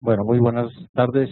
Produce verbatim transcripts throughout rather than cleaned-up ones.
Bueno, muy buenas tardes.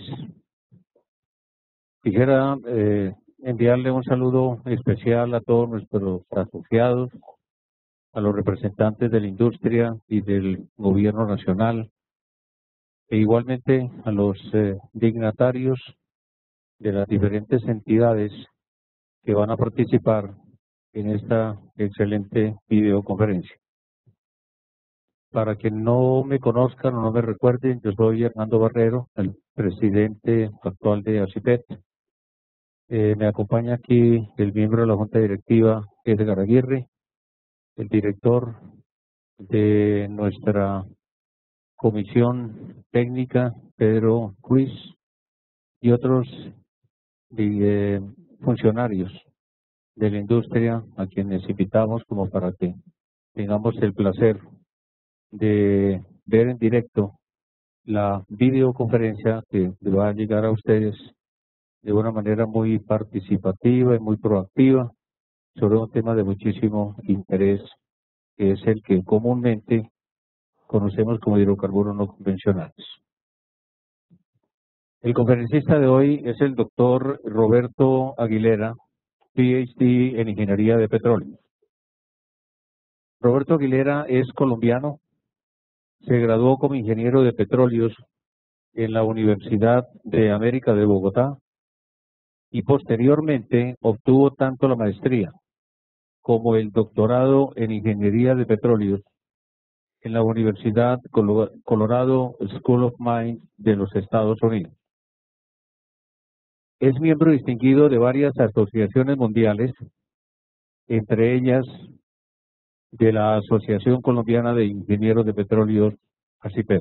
Quisiera eh, enviarle un saludo especial a todos nuestros asociados, a los representantes de la industria y del gobierno nacional, e igualmente a los eh, dignatarios de las diferentes entidades que van a participar en esta excelente videoconferencia. Para quien no me conozcan o no me recuerden, yo soy Hernando Barrero, el presidente actual de ASIPET. Eh, me acompaña aquí el miembro de la Junta Directiva, Edgar Aguirre, el director de nuestra comisión técnica, Pedro Ruiz, y otros eh, funcionarios de la industria a quienes invitamos como para que tengamos el placer de ver en directo la videoconferencia que va a llegar a ustedes de una manera muy participativa y muy proactiva sobre un tema de muchísimo interés, que es el que comúnmente conocemos como hidrocarburos no convencionales. El conferencista de hoy es el doctor Roberto Aguilera, P H D en Ingeniería de Petróleo. Roberto Aguilera es colombiano, se graduó como ingeniero de petróleos en la Universidad de América de Bogotá y posteriormente obtuvo tanto la maestría como el doctorado en Ingeniería de Petróleos en la Universidad Colorado School of Mines de los Estados Unidos. Es miembro distinguido de varias asociaciones mundiales, entre ellas de la Asociación Colombiana de Ingenieros de Petróleos, ASIPET.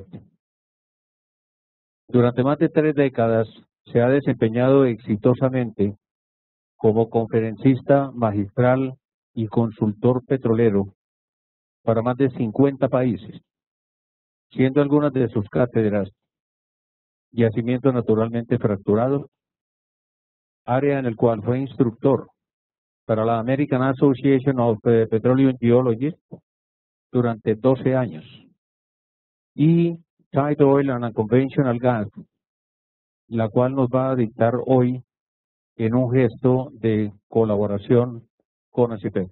Durante más de tres décadas se ha desempeñado exitosamente como conferencista magistral y consultor petrolero para más de cincuenta países, siendo algunas de sus cátedras Yacimientos Naturalmente Fracturados, área en el cual fue instructor para la American Association of Petroleum Geologists durante doce años, y Tight Oil and Unconventional Gas, la cual nos va a dictar hoy en un gesto de colaboración con ASIPET.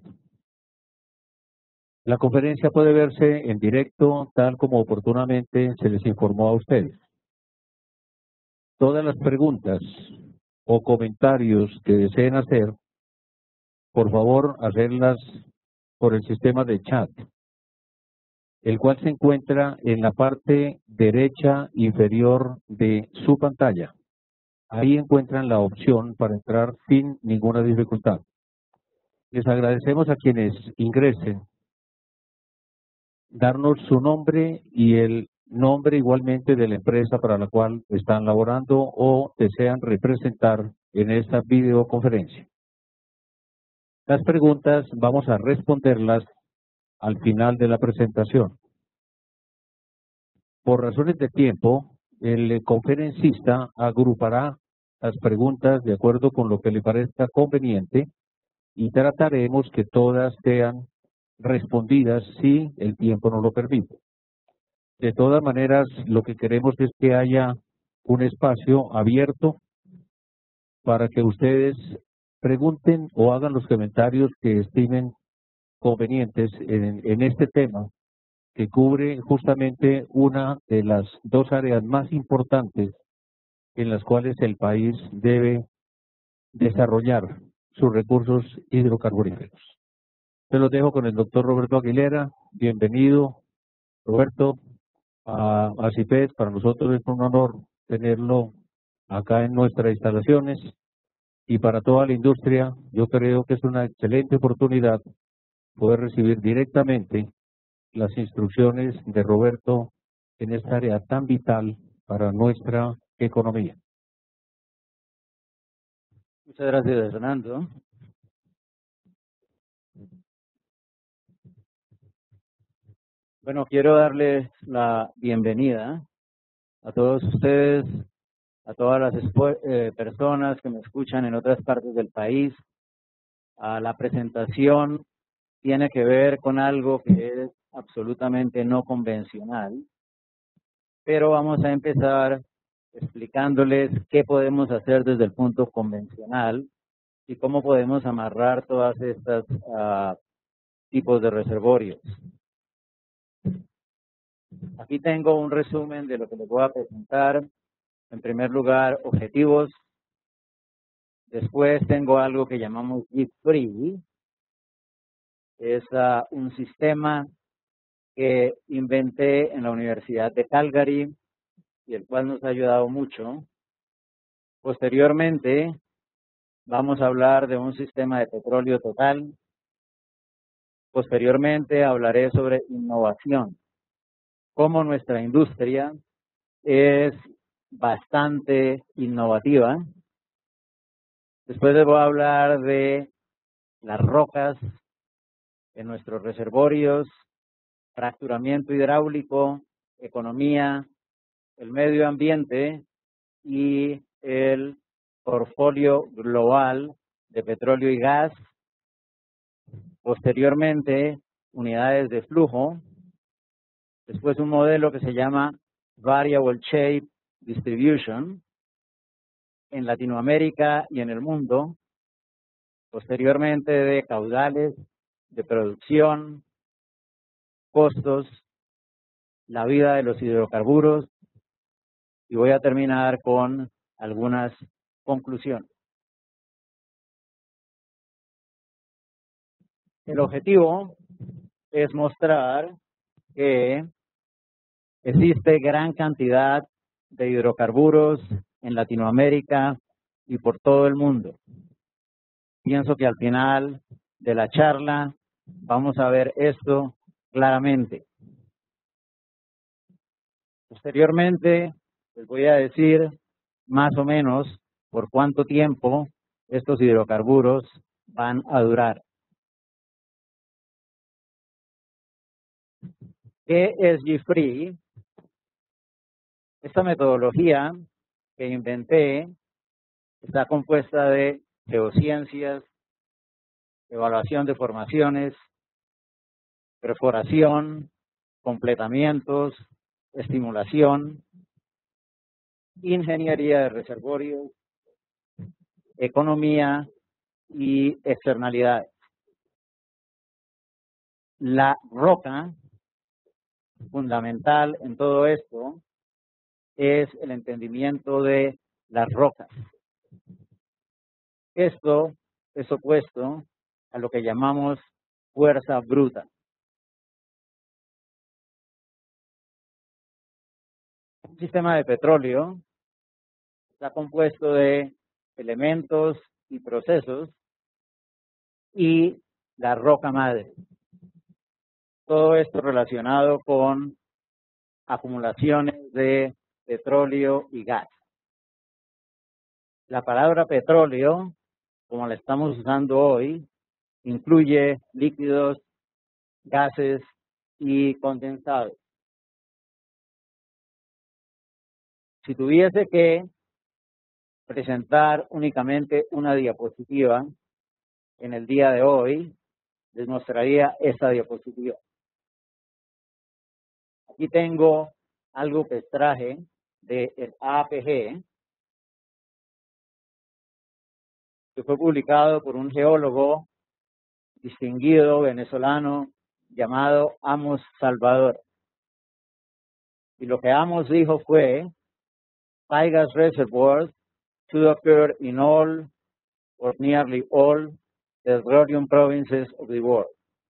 La conferencia puede verse en directo, tal como oportunamente se les informó a ustedes. Todas las preguntas o comentarios que deseen hacer, por favor, hacerlas por el sistema de chat, el cual se encuentra en la parte derecha inferior de su pantalla. Ahí encuentran la opción para entrar sin ninguna dificultad. Les agradecemos a quienes ingresen darnos su nombre y el nombre igualmente de la empresa para la cual están laborando o desean representar en esta videoconferencia. Las preguntas vamos a responderlas al final de la presentación. Por razones de tiempo, el conferencista agrupará las preguntas de acuerdo con lo que le parezca conveniente y trataremos que todas sean respondidas si el tiempo nos lo permite. De todas maneras, lo que queremos es que haya un espacio abierto para que ustedes pregunten o hagan los comentarios que estimen convenientes en, en este tema, que cubre justamente una de las dos áreas más importantes en las cuales el país debe desarrollar sus recursos hidrocarburíferos. Se los dejo con el doctor Roberto Aguilera. Bienvenido, Roberto, a ASIPET. Para nosotros es un honor tenerlo acá en nuestras instalaciones, y para toda la industria yo creo que es una excelente oportunidad poder recibir directamente las instrucciones de Roberto en esta área tan vital para nuestra economía. Muchas gracias, Fernando. Bueno, quiero darles la bienvenida a todos ustedes, a todas las eh, personas que me escuchan en otras partes del país. A la presentación tiene que ver con algo que es absolutamente no convencional, pero vamos a empezar explicándoles qué podemos hacer desde el punto convencional y cómo podemos amarrar todas estas uh, tipos de reservorios. Aquí tengo un resumen de lo que les voy a presentar. En primer lugar, objetivos. Después tengo algo que llamamos G-Free. Es uh, un sistema que inventé en la Universidad de Calgary y el cual nos ha ayudado mucho. Posteriormente, vamos a hablar de un sistema de petróleo total. Posteriormente, hablaré sobre innovación. Cómo nuestra industria es bastante innovativa. Después les voy a hablar de las rocas en nuestros reservorios, fracturamiento hidráulico, economía, el medio ambiente y el portfolio global de petróleo y gas. Posteriormente, unidades de flujo. Después un modelo que se llama Variable Shape Distribution en Latinoamérica y en el mundo. Posteriormente de caudales, de producción, costos, la vida de los hidrocarburos y voy a terminar con algunas conclusiones. El objetivo es mostrar que existe gran cantidad de hidrocarburos en Latinoamérica y por todo el mundo. Pienso que al final de la charla vamos a ver esto claramente. Posteriormente les voy a decir más o menos por cuánto tiempo estos hidrocarburos van a durar. ¿Qué es G-Free? Esta metodología que inventé está compuesta de geociencias, evaluación de formaciones, perforación, completamientos, estimulación, ingeniería de reservorios, economía y externalidades. La roca fundamental en todo esto es el entendimiento de las rocas. Esto es opuesto a lo que llamamos fuerza bruta. Un sistema de petróleo está compuesto de elementos y procesos y la roca madre. Todo esto relacionado con acumulaciones de petróleo y gas. La palabra petróleo, como la estamos usando hoy, incluye líquidos, gases y condensados. Si tuviese que presentar únicamente una diapositiva en el día de hoy, les mostraría esta diapositiva. Aquí tengo algo que extraje del A P G, que fue publicado por un geólogo distinguido venezolano llamado Amos Salvador. Y lo que Amos dijo fue, Gas reservoirs should occur in all or nearly all the petroleum provinces of the world.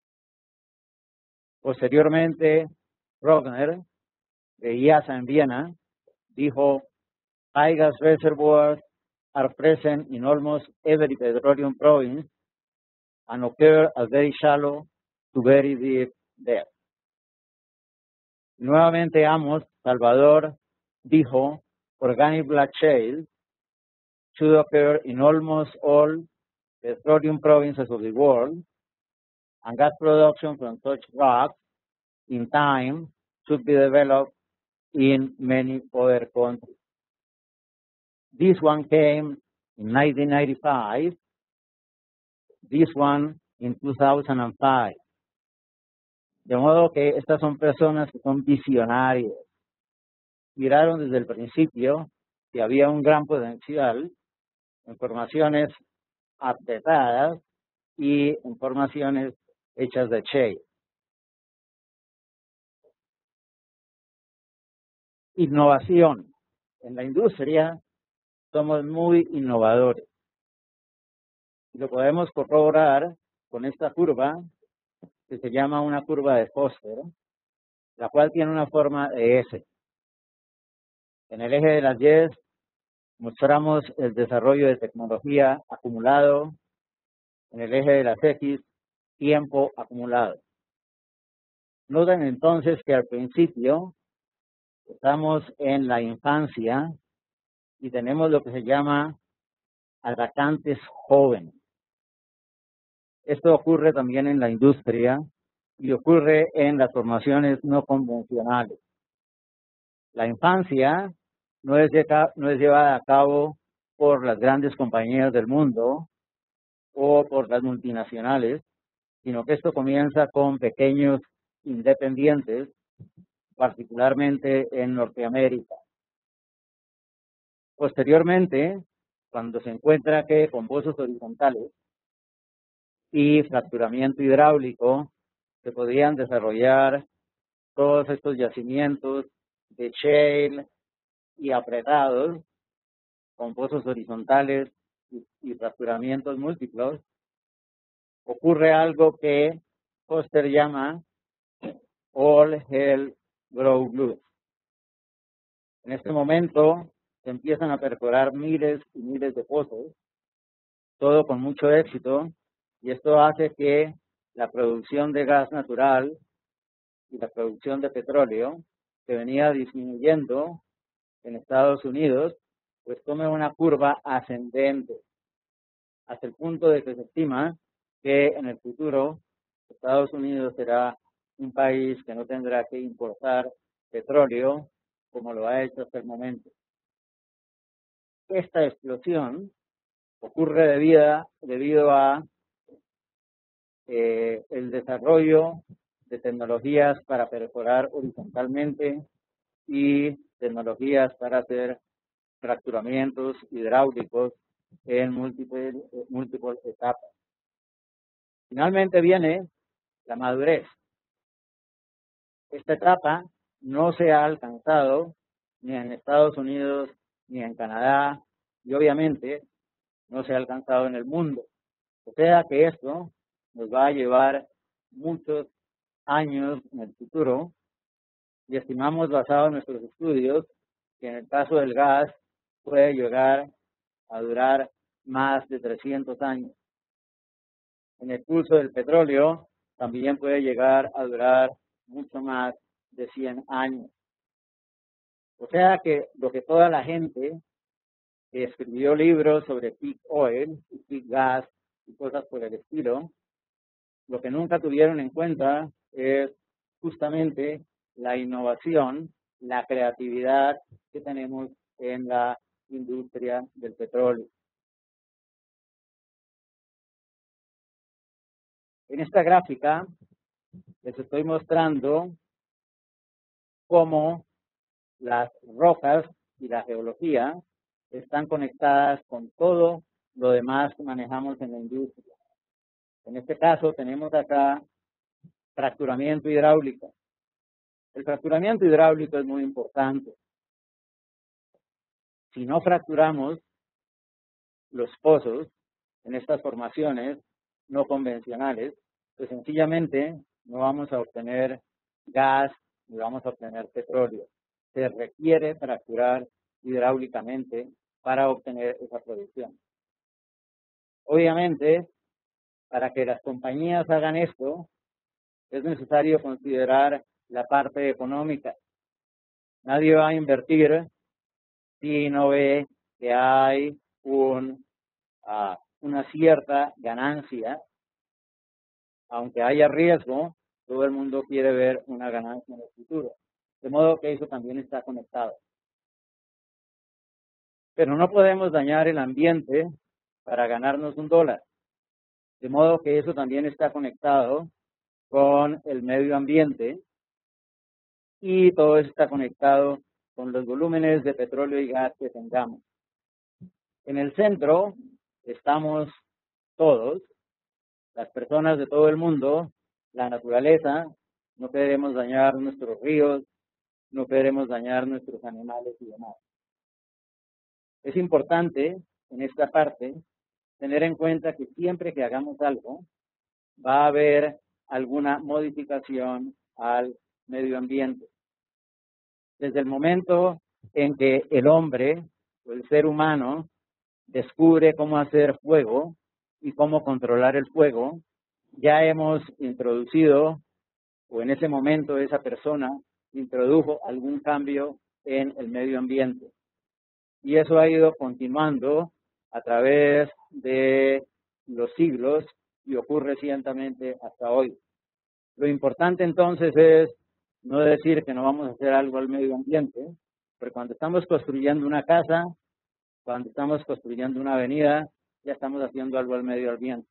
Posteriormente, Rogner, de I A S A en Viena, dijo, gas reservoirs are present in almost every petroleum province and occur at very shallow to very deep depth. Nuevamente Amos Salvador dijo, organic black shale should occur in almost all petroleum provinces of the world, and gas production from such rocks in time should be developed in many other countries. This one came in nineteen ninety-five, this one in two thousand five. De modo que estas son personas que son visionarias. Miraron desde el principio que había un gran potencial en formaciones apretadas y en formaciones hechas de shale. Innovación. En la industria somos muy innovadores. Lo podemos corroborar con esta curva que se llama una curva de Foster, la cual tiene una forma de S. En el eje de las Y mostramos el desarrollo de tecnología acumulado, en el eje de las X, tiempo acumulado. Noten entonces que al principio estamos en la infancia y tenemos lo que se llama atacantes jóvenes. Esto ocurre también en la industria y ocurre en las formaciones no convencionales. La infancia no es, no es llevada a cabo por las grandes compañías del mundo o por las multinacionales, sino que esto comienza con pequeños independientes, particularmente en Norteamérica. Posteriormente, cuando se encuentra que con pozos horizontales y fracturamiento hidráulico se podrían desarrollar todos estos yacimientos de shale y apretados con pozos horizontales y, y fracturamientos múltiplos, ocurre algo que Foster llama all hell broke loose. En este momento se empiezan a perforar miles y miles de pozos, todo con mucho éxito, y esto hace que la producción de gas natural y la producción de petróleo, que venía disminuyendo en Estados Unidos, pues tome una curva ascendente, hasta el punto de que se estima que en el futuro Estados Unidos será un país que no tendrá que importar petróleo como lo ha hecho hasta el momento. Esta explosión ocurre debido, debido a eh, el desarrollo de tecnologías para perforar horizontalmente y tecnologías para hacer fracturamientos hidráulicos en múltiples, múltiples etapas. Finalmente viene la madurez. Esta etapa no se ha alcanzado ni en Estados Unidos ni en Canadá y obviamente no se ha alcanzado en el mundo. O sea que esto nos va a llevar muchos años en el futuro y estimamos, basado en nuestros estudios, que en el caso del gas puede llegar a durar más de trescientos años. En el curso del petróleo también puede llegar a durar mucho más de cien años. O sea que lo que toda la gente que escribió libros sobre peak oil y peak gas y cosas por el estilo, lo que nunca tuvieron en cuenta es justamente la innovación, la creatividad que tenemos en la industria del petróleo. En esta gráfica les estoy mostrando cómo las rocas y la geología están conectadas con todo lo demás que manejamos en la industria. En este caso tenemos acá fracturamiento hidráulico. El fracturamiento hidráulico es muy importante. Si no fracturamos los pozos en estas formaciones no convencionales, pues sencillamente no vamos a obtener gas ni vamos a obtener petróleo. Se requiere fracturar hidráulicamente para obtener esa producción. Obviamente, para que las compañías hagan esto, es necesario considerar la parte económica. Nadie va a invertir si no ve que hay un, uh, una cierta ganancia. Aunque haya riesgo, todo el mundo quiere ver una ganancia en el futuro. De modo que eso también está conectado. Pero no podemos dañar el ambiente para ganarnos un dólar. De modo que eso también está conectado con el medio ambiente y todo eso está conectado con los volúmenes de petróleo y gas que tengamos. En el centro estamos todos, las personas de todo el mundo, la naturaleza. No queremos dañar nuestros ríos, no queremos dañar nuestros animales y demás. Es importante en esta parte tener en cuenta que siempre que hagamos algo va a haber alguna modificación al medio ambiente. Desde el momento en que el hombre o el ser humano descubre cómo hacer fuego y cómo controlar el fuego, ya hemos introducido, o en ese momento esa persona introdujo algún cambio en el medio ambiente. Y eso ha ido continuando a través de los siglos y ocurre recientemente hasta hoy. Lo importante entonces es no decir que no vamos a hacer algo al medio ambiente, pero cuando estamos construyendo una casa, cuando estamos construyendo una avenida, ya estamos haciendo algo al medio ambiente.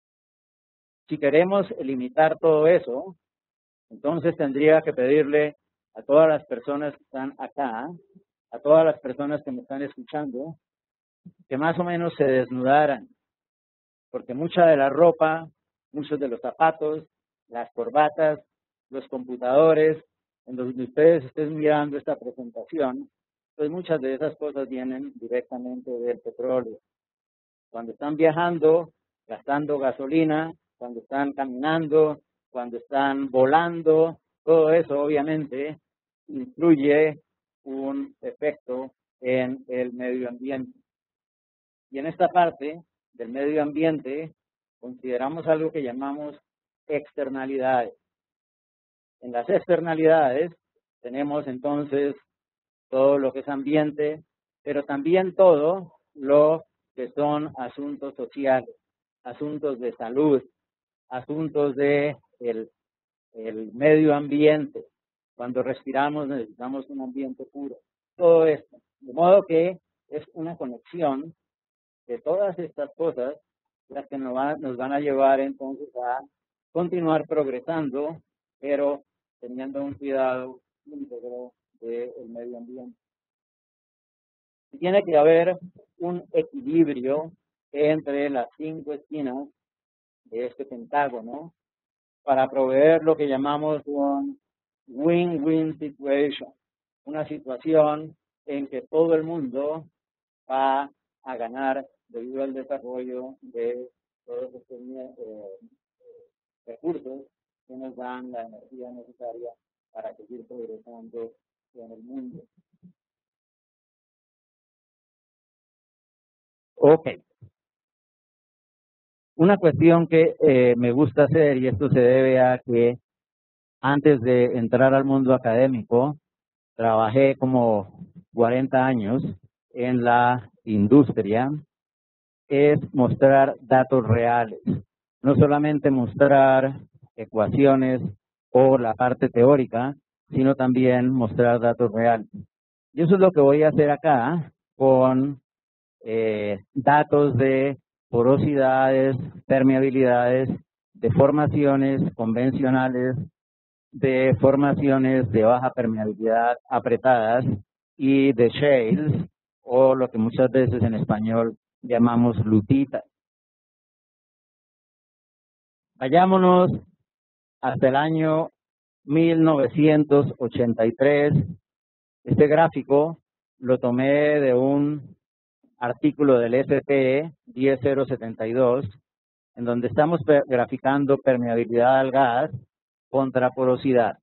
Si queremos limitar todo eso, entonces tendría que pedirle a todas las personas que están acá, a todas las personas que me están escuchando, que más o menos se desnudaran, porque mucha de la ropa, muchos de los zapatos, las corbatas, los computadores, en donde ustedes estén mirando esta presentación, pues muchas de esas cosas vienen directamente del petróleo. Cuando están viajando, gastando gasolina, cuando están caminando, cuando están volando, todo eso obviamente incluye un efecto en el medio ambiente. Y en esta parte del medio ambiente consideramos algo que llamamos externalidades. En las externalidades tenemos entonces todo lo que es ambiente, pero también todo lo que son asuntos sociales, asuntos de salud, asuntos de el, el medio ambiente. Cuando respiramos necesitamos un ambiente puro. Todo esto. De modo que es una conexión de todas estas cosas las que nos, va, nos van a llevar entonces a continuar progresando, pero teniendo un cuidado íntegro del medio ambiente. Y tiene que haber un equilibrio entre las cinco esquinas de este pentágono para proveer lo que llamamos un win-win situation, una situación en que todo el mundo va a ganar debido al desarrollo de todos estos eh, recursos que nos dan la energía necesaria para seguir progresando en el mundo. Ok. Una cuestión que eh, me gusta hacer, y esto se debe a que antes de entrar al mundo académico, trabajé como cuarenta años en la industria, es mostrar datos reales. No solamente mostrar ecuaciones o la parte teórica, sino también mostrar datos reales. Y eso es lo que voy a hacer acá con eh, datos de porosidades, permeabilidades, de formaciones convencionales, de formaciones de baja permeabilidad apretadas y de shales, o lo que muchas veces en español llamamos lutitas. Vayámonos hasta el año mil novecientos ochenta y tres. Este gráfico lo tomé de un artículo del F P E diez cero setenta y dos, en donde estamos graficando permeabilidad al gas contra porosidad.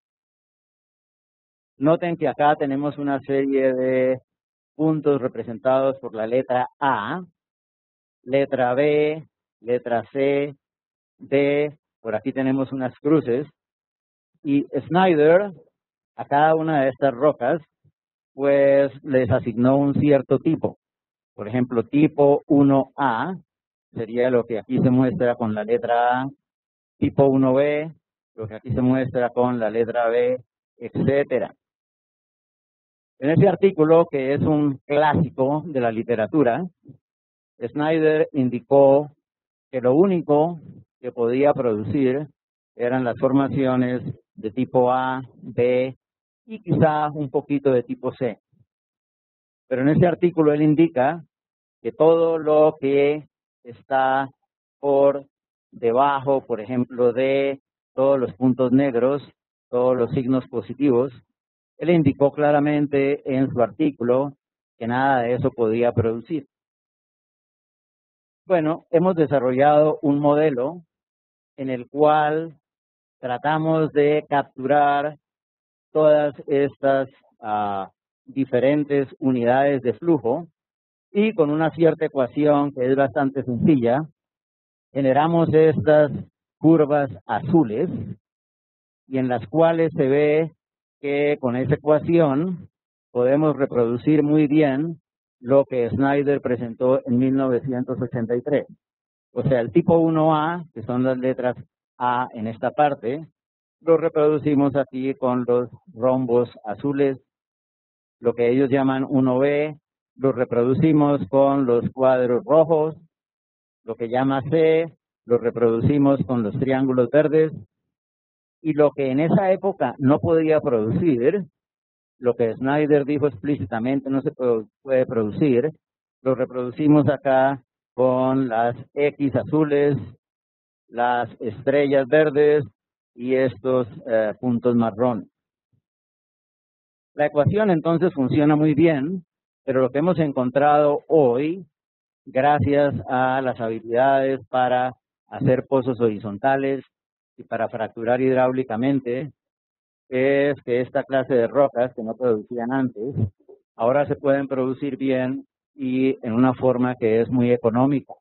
Noten que acá tenemos una serie de puntos representados por la letra A, letra B, letra C, D, por aquí tenemos unas cruces, y Schneider, a cada una de estas rocas, pues les asignó un cierto tipo. Por ejemplo, tipo uno A sería lo que aquí se muestra con la letra A, tipo uno B, lo que aquí se muestra con la letra B, etcétera. En ese artículo, que es un clásico de la literatura, Schneider indicó que lo único que podía producir eran las formaciones de tipo A, B, y quizá un poquito de tipo C. Pero en ese artículo él indica que todo lo que está por debajo, por ejemplo, de todos los puntos negros, todos los signos positivos, él indicó claramente en su artículo que nada de eso podía producir. Bueno, hemos desarrollado un modelo en el cual tratamos de capturar todas estas uh, diferentes unidades de flujo y con una cierta ecuación que es bastante sencilla, generamos estas curvas azules y en las cuales se ve que con esa ecuación podemos reproducir muy bien lo que Snyder presentó en mil novecientos ochenta y tres. O sea, el tipo uno A, que son las letras A en esta parte, lo reproducimos aquí con los rombos azules. Lo que ellos llaman uno B, lo reproducimos con los cuadros rojos. Lo que llama C, lo reproducimos con los triángulos verdes. Y lo que en esa época no podía producir, lo que Snyder dijo explícitamente no se puede producir, lo reproducimos acá con las X azules, las estrellas verdes y estos eh, puntos marrones. La ecuación entonces funciona muy bien, pero lo que hemos encontrado hoy, gracias a las habilidades para hacer pozos horizontales y para fracturar hidráulicamente, es que esta clase de rocas que no producían antes, ahora se pueden producir bien y en una forma que es muy económica.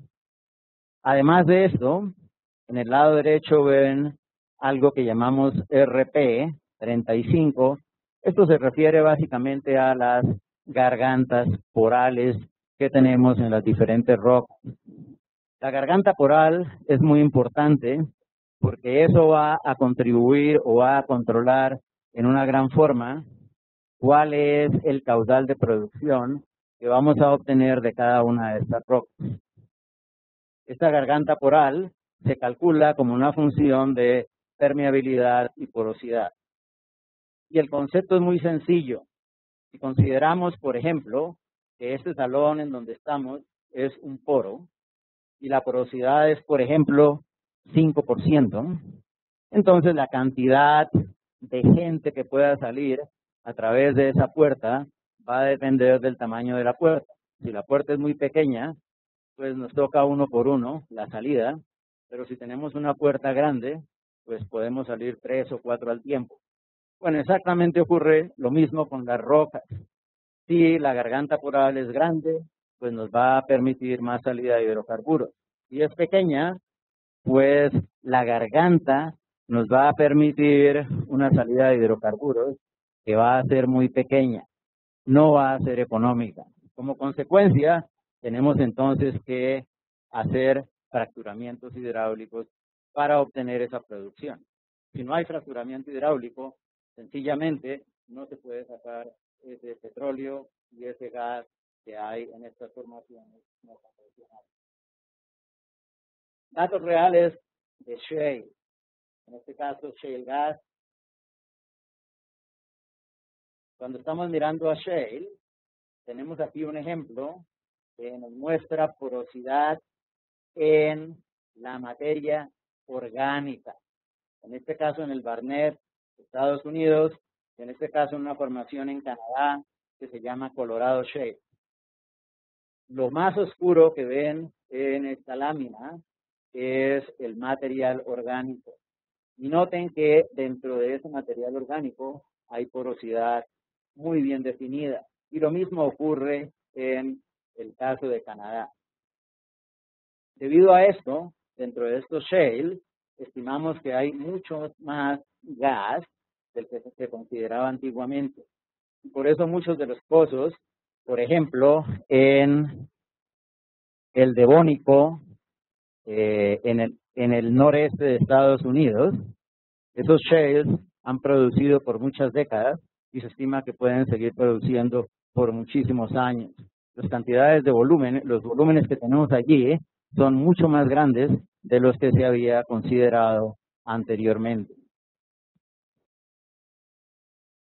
Además de esto, en el lado derecho ven algo que llamamos R P treinta y cinco. Esto se refiere básicamente a las gargantas porales que tenemos en las diferentes rocas. La garganta poral es muy importante porque eso va a contribuir o va a controlar en una gran forma cuál es el caudal de producción que vamos a obtener de cada una de estas rocas. Esta garganta poral se calcula como una función de permeabilidad y porosidad. Y el concepto es muy sencillo. Si consideramos, por ejemplo, que este salón en donde estamos es un poro y la porosidad es, por ejemplo, cinco por ciento, entonces la cantidad de gente que pueda salir a través de esa puerta va a depender del tamaño de la puerta. Si la puerta es muy pequeña, pues nos toca uno por uno la salida, pero si tenemos una puerta grande, pues podemos salir tres o cuatro al tiempo. Bueno, exactamente ocurre lo mismo con las rocas. Si la garganta poral es grande, pues nos va a permitir más salida de hidrocarburos. Si es pequeña, pues la garganta nos va a permitir una salida de hidrocarburos que va a ser muy pequeña, no va a ser económica. Como consecuencia, tenemos entonces que hacer fracturamientos hidráulicos para obtener esa producción. Si no hay fracturamiento hidráulico, sencillamente no se puede sacar ese petróleo y ese gas que hay en estas formaciones no convencionales. Datos reales de shale, en este caso shale gas. Cuando estamos mirando a shale, tenemos aquí un ejemplo que nos muestra porosidad en la materia orgánica. En este caso en el Barnett, Estados Unidos, en este caso en una formación en Canadá que se llama Colorado Shale. Lo más oscuro que ven en esta lámina es el material orgánico. Y noten que dentro de ese material orgánico hay porosidad muy bien definida. Y lo mismo ocurre en el caso de Canadá. Debido a esto, dentro de estos shale, estimamos que hay mucho más gas del que se consideraba antiguamente. Y por eso muchos de los pozos, por ejemplo, en el Devónico, eh, en, el, en el noreste de Estados Unidos, esos shales han producido por muchas décadas y se estima que pueden seguir produciendo por muchísimos años. Las cantidades de volumen, los volúmenes que tenemos allí eh, son mucho más grandes de los que se había considerado anteriormente.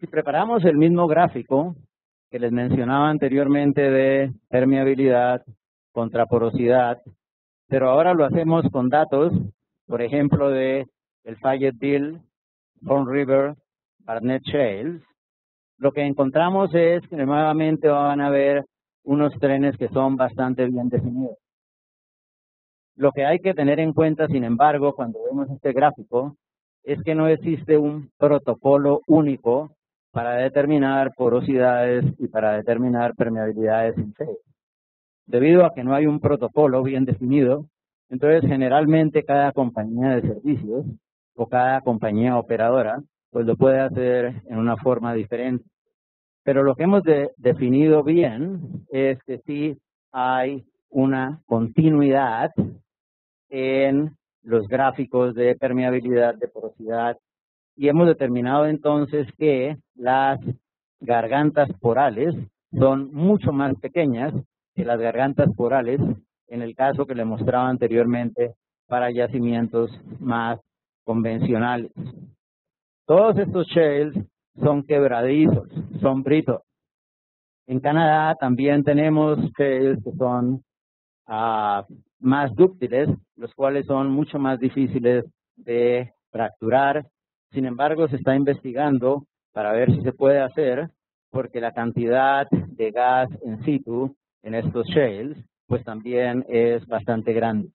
Si preparamos el mismo gráfico que les mencionaba anteriormente de permeabilidad contra porosidad, pero ahora lo hacemos con datos, por ejemplo, de el Fayetteville, Horn River, Barnett Shales, lo que encontramos es que nuevamente van a haber unos trenes que son bastante bien definidos. Lo que hay que tener en cuenta, sin embargo, cuando vemos este gráfico, es que no existe un protocolo único para determinar porosidades y para determinar permeabilidades in shale. Debido a que no hay un protocolo bien definido, entonces generalmente cada compañía de servicios o cada compañía operadora pues lo puede hacer en una forma diferente. Pero lo que hemos de, definido bien es que sí hay una continuidad en los gráficos de permeabilidad, de porosidad, y hemos determinado entonces que las gargantas porales son mucho más pequeñas que las gargantas porales en el caso que le mostraba anteriormente para yacimientos más convencionales. Todos estos shales son quebradizos, son britos. En Canadá también tenemos shales que son uh, más dúctiles, los cuales son mucho más difíciles de fracturar. Sin embargo, se está investigando para ver si se puede hacer, porque la cantidad de gas en situ en estos shales, pues también es bastante grande.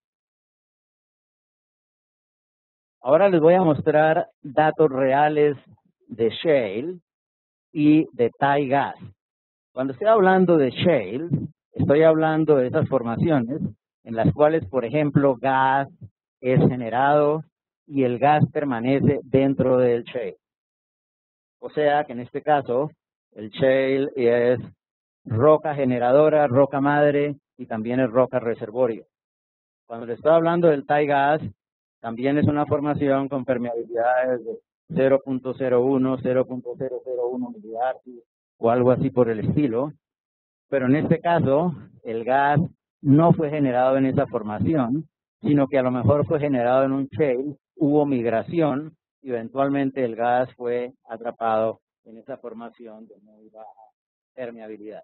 Ahora les voy a mostrar datos reales de shale y de tie gas. Cuando estoy hablando de shale, estoy hablando de esas formaciones en las cuales, por ejemplo, gas es generado y el gas permanece dentro del shale. O sea que en este caso, el shale es roca generadora, roca madre y también es roca reservorio. Cuando le estoy hablando del tie gas, también es una formación con permeabilidades de cero punto cero uno, cero punto cero cero uno milidarcys o algo así por el estilo. Pero en este caso, el gas no fue generado en esa formación, sino que a lo mejor fue generado en un shale, hubo migración y eventualmente el gas fue atrapado en esa formación de muy baja permeabilidad.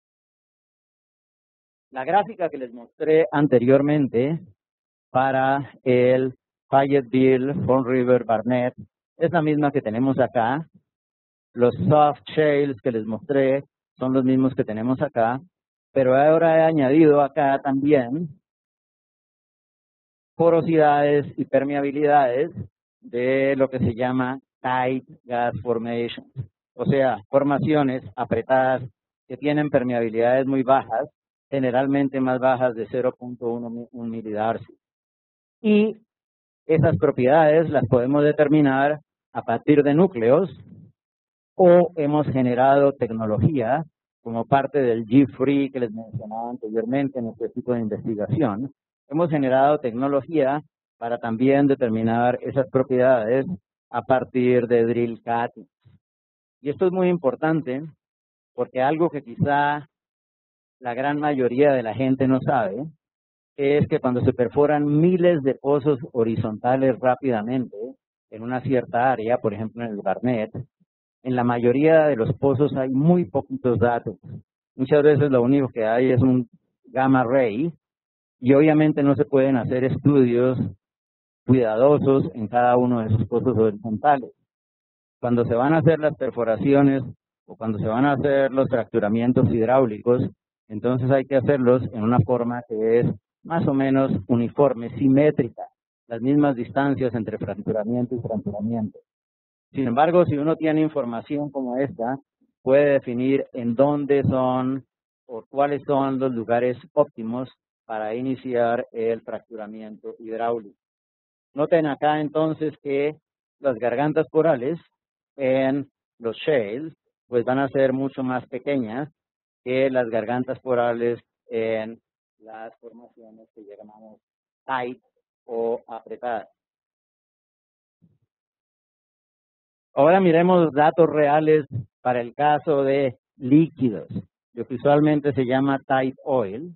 La gráfica que les mostré anteriormente para el Fayetteville, Horn River, Barnett, es la misma que tenemos acá. Los soft shales que les mostré son los mismos que tenemos acá, pero ahora he añadido acá también porosidades y permeabilidades de lo que se llama tight gas formations, o sea, formaciones apretadas que tienen permeabilidades muy bajas, generalmente más bajas de cero punto uno milidarcys. Y esas propiedades las podemos determinar a partir de núcleos o hemos generado tecnología como parte del G F R I que les mencionaba anteriormente en este tipo de investigación. Hemos generado tecnología para también determinar esas propiedades a partir de drill cuttings. Y esto es muy importante porque algo que quizá la gran mayoría de la gente no sabe es que cuando se perforan miles de pozos horizontales rápidamente en una cierta área, por ejemplo en el Barnett, en la mayoría de los pozos hay muy poquitos datos. Muchas veces lo único que hay es un gamma ray y obviamente no se pueden hacer estudios cuidadosos en cada uno de esos pozos horizontales. Cuando se van a hacer las perforaciones o cuando se van a hacer los fracturamientos hidráulicos, entonces hay que hacerlos en una forma que es más o menos uniforme, simétrica, las mismas distancias entre fracturamiento y fracturamiento. Sin embargo, si uno tiene información como esta, puede definir en dónde son o cuáles son los lugares óptimos para iniciar el fracturamiento hidráulico. Noten acá entonces que las gargantas porales en los shales pues van a ser mucho más pequeñas que las gargantas porales en las formaciones que llamamos tight o apretadas. Ahora miremos datos reales para el caso de líquidos, lo que usualmente se llama tight oil.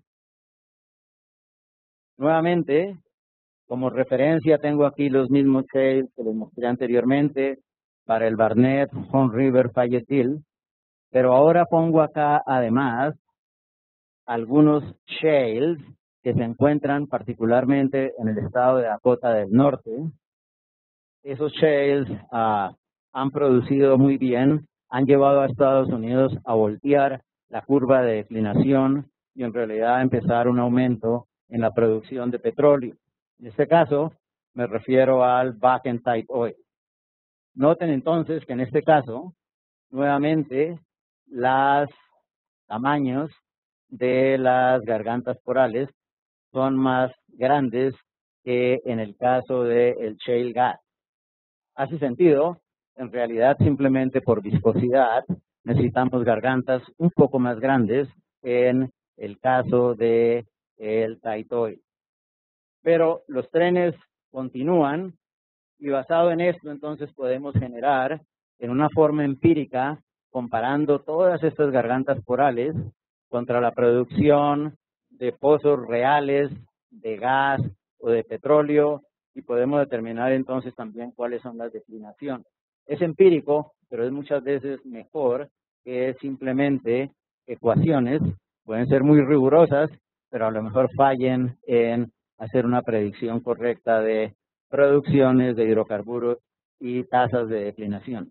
Nuevamente, como referencia tengo aquí los mismos shales que les mostré anteriormente, para el Barnett, Horn River, Fayetteville, pero ahora pongo acá además algunos shales que se encuentran particularmente en el estado de Dakota del Norte. Esos shales uh, han producido muy bien, han llevado a Estados Unidos a voltear la curva de declinación y en realidad a empezar un aumento en la producción de petróleo. En este caso me refiero al Bakken Tight Oil. Noten entonces que en este caso, nuevamente, los tamaños de las gargantas porales son más grandes que en el caso del shale gas. Hace sentido, en realidad simplemente por viscosidad necesitamos gargantas un poco más grandes en el caso de el tight oil. Pero los trenes continúan y basado en esto entonces podemos generar en una forma empírica comparando todas estas gargantas porales contra la producción de pozos reales de gas o de petróleo y podemos determinar entonces también cuáles son las declinaciones. Es empírico, pero es muchas veces mejor que simplemente ecuaciones. Pueden ser muy rigurosas, pero a lo mejor fallen en hacer una predicción correcta de producciones de hidrocarburos y tasas de declinación.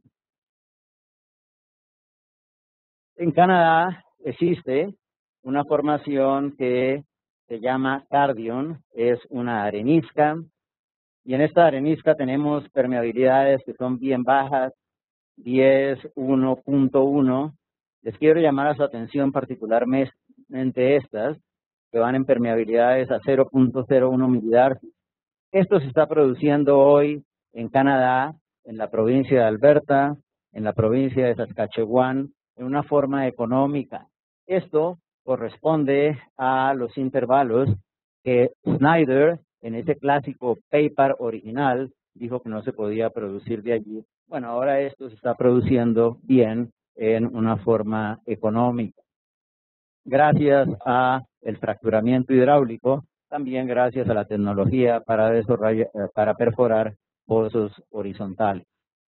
En Canadá existe una formación que se llama Cardion, es una arenisca, y en esta arenisca tenemos permeabilidades que son bien bajas, diez, uno punto uno. Les quiero llamar a su atención particularmente estas, que van en permeabilidades a cero punto cero uno milidarcios. Esto se está produciendo hoy en Canadá, en la provincia de Alberta, en la provincia de Saskatchewan, en una forma económica. Esto corresponde a los intervalos que Snyder, en ese clásico paper original, dijo que no se podía producir de allí. Bueno, ahora esto se está produciendo bien en una forma económica. Gracias a el fracturamiento hidráulico, también gracias a la tecnología para, para perforar pozos horizontales.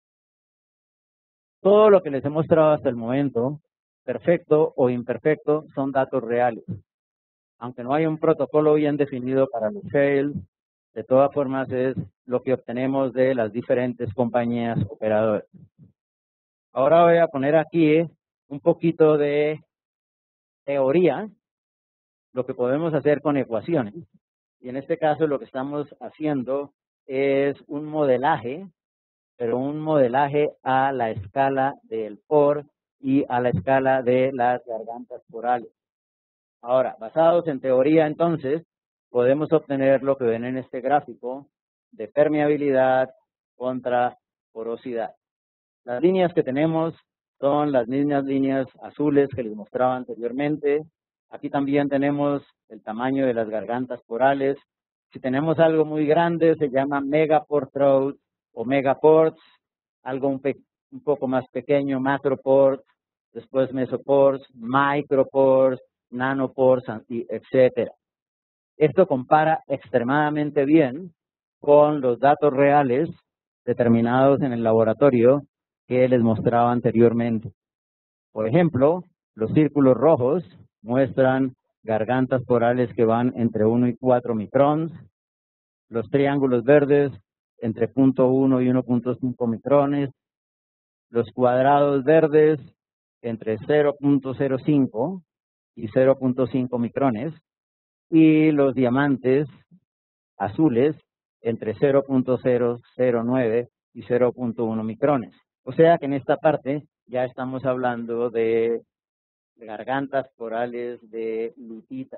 Todo lo que les he mostrado hasta el momento, perfecto o imperfecto, son datos reales. Aunque no hay un protocolo bien definido para los shales, de todas formas es lo que obtenemos de las diferentes compañías operadoras. Ahora voy a poner aquí un poquito de teoría, lo que podemos hacer con ecuaciones. Y en este caso lo que estamos haciendo es un modelaje, pero un modelaje a la escala del por y a la escala de las gargantas porales. Ahora, basados en teoría entonces, podemos obtener lo que ven en este gráfico de permeabilidad contra porosidad. Las líneas que tenemos son las mismas líneas azules que les mostraba anteriormente. Aquí también tenemos el tamaño de las gargantas porales. Si tenemos algo muy grande, se llama megaport throat o megaports. Algo un, un poco más pequeño, macroport, después mesoports, microports, nanopors, etcétera. Esto compara extremadamente bien con los datos reales determinados en el laboratorio que les mostraba anteriormente. Por ejemplo, los círculos rojos muestran gargantas porales que van entre uno y cuatro microns, los triángulos verdes entre cero punto uno y uno punto cinco micrones, los cuadrados verdes entre cero punto cero cinco y cero punto cinco micrones, y los diamantes azules entre cero punto cero cero nueve y cero punto uno micrones. O sea que en esta parte ya estamos hablando de gargantas porales de lutita.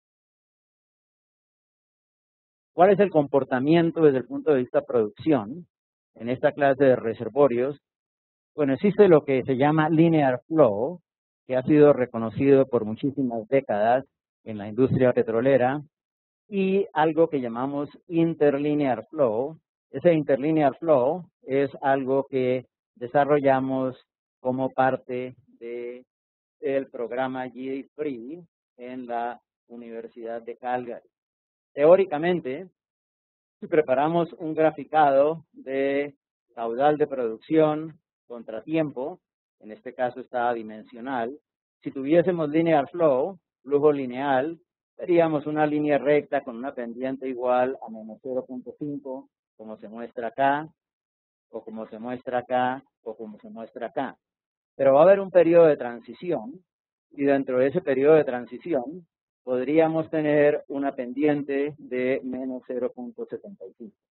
¿Cuál es el comportamiento desde el punto de vista producción en esta clase de reservorios? Bueno, existe lo que se llama linear flow, que ha sido reconocido por muchísimas décadas en la industria petrolera, y algo que llamamos interlinear flow. Ese interlinear flow es algo que desarrollamos como parte de el programa G A Free en la Universidad de Calgary. Teóricamente, si preparamos un graficado de caudal de producción contra tiempo, en este caso está dimensional. Si tuviésemos linear flow, flujo lineal, veríamos una línea recta con una pendiente igual a menos cero punto cinco, como se muestra acá, o como se muestra acá, o como se muestra acá. Pero va a haber un periodo de transición, y dentro de ese periodo de transición podríamos tener una pendiente de menos cero punto setenta y cinco.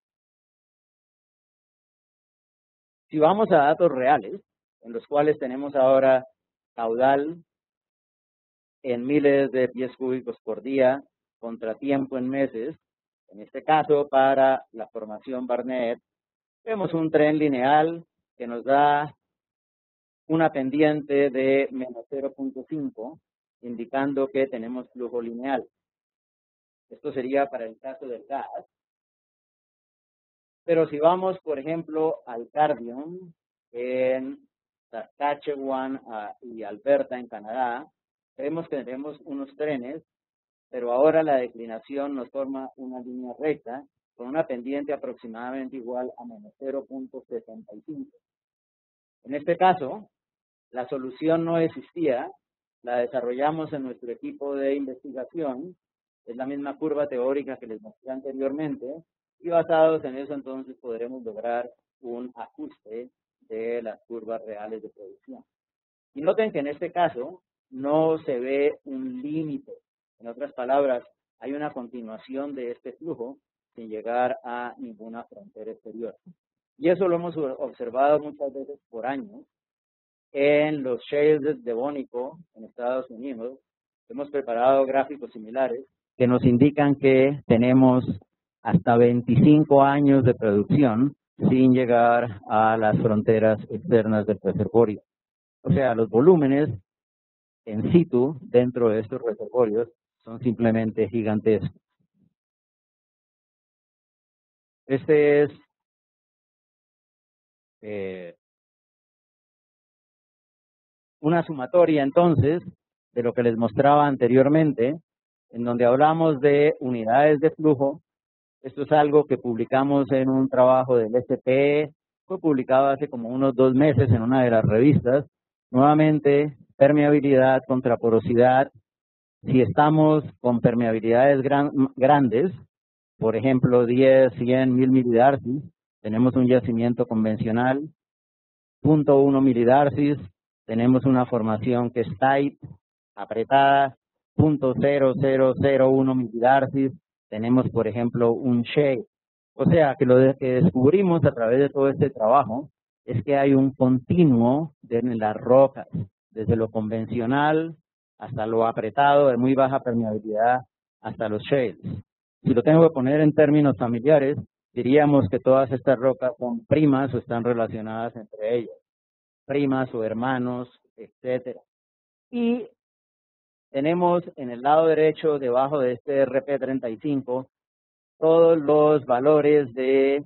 Si vamos a datos reales, en los cuales tenemos ahora caudal en miles de pies cúbicos por día, contra tiempo en meses, en este caso para la formación Barnett, vemos un tren lineal que nos da una pendiente de menos cero punto cinco, indicando que tenemos flujo lineal. Esto sería para el caso del gas. Pero si vamos, por ejemplo, al Cardium en Saskatchewan uh, y Alberta en Canadá, vemos que tenemos unos trenes, pero ahora la declinación nos forma una línea recta con una pendiente aproximadamente igual a menos cero punto setenta y cinco. En este caso, la solución no existía, la desarrollamos en nuestro equipo de investigación, es la misma curva teórica que les mostré anteriormente, y basados en eso entonces podremos lograr un ajuste de las curvas reales de producción. Y noten que en este caso no se ve un límite. En otras palabras, hay una continuación de este flujo sin llegar a ninguna frontera exterior. Y eso lo hemos observado muchas veces por años en los shales de Devónico en Estados Unidos. Hemos preparado gráficos similares que nos indican que tenemos hasta veinticinco años de producción sin llegar a las fronteras externas del reservorio. O sea, los volúmenes en situ dentro de estos reservorios son simplemente gigantescos. Este es eh, una sumatoria entonces de lo que les mostraba anteriormente, en donde hablamos de unidades de flujo. Esto es algo que publicamos en un trabajo del S P E, fue publicado hace como unos dos meses en una de las revistas. Nuevamente, permeabilidad contra porosidad. Si estamos con permeabilidades gran, grandes, por ejemplo diez, cien, mil milidarcis, tenemos un yacimiento convencional. cero punto uno milidarcis, tenemos una formación que es tight, apretada. punto cero cero cero uno milidarcis, tenemos por ejemplo un shale. O sea que lo que descubrimos a través de todo este trabajo es que hay un continuo de las rocas, desde lo convencional hasta lo apretado de muy baja permeabilidad hasta los shales. Si lo tengo que poner en términos familiares, diríamos que todas estas rocas son primas o están relacionadas entre ellas, primas o hermanos, etcétera. Y tenemos en el lado derecho, debajo de este R P treinta y cinco, todos los valores de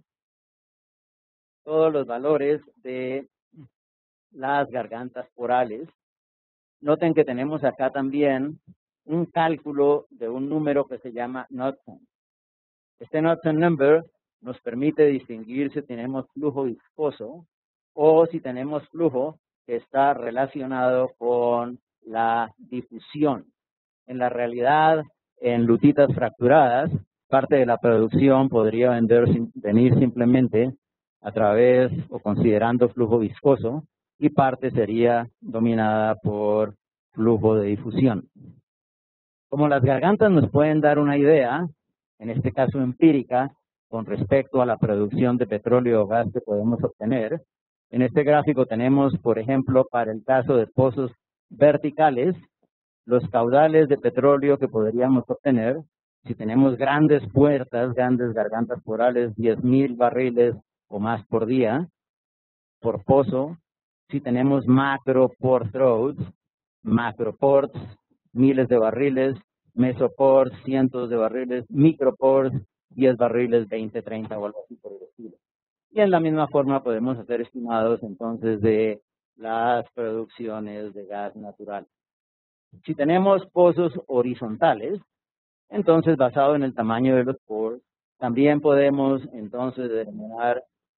todos los valores de las gargantas porales. Noten que tenemos acá también un cálculo de un número que se llama Knudsen. Este Knudsen number nos permite distinguir si tenemos flujo viscoso o si tenemos flujo que está relacionado con la difusión. En la realidad, en lutitas fracturadas, parte de la producción podría vender, venir simplemente a través o considerando flujo viscoso y parte sería dominada por flujo de difusión. Como las gargantas nos pueden dar una idea, en este caso empírica, con respecto a la producción de petróleo o gas que podemos obtener, en este gráfico tenemos, por ejemplo, para el caso de pozos verticales, los caudales de petróleo que podríamos obtener si tenemos grandes puertas, grandes gargantas porales, diez mil barriles o más por día, por pozo. Si tenemos macro port throats, macro ports, miles de barriles, mesoports, cientos de barriles, microports, diez barriles, veinte, treinta o algo así por el estilo. Y en la misma forma podemos hacer estimados entonces de las producciones de gas natural. Si tenemos pozos horizontales, entonces basado en el tamaño de los pores, también podemos entonces determinar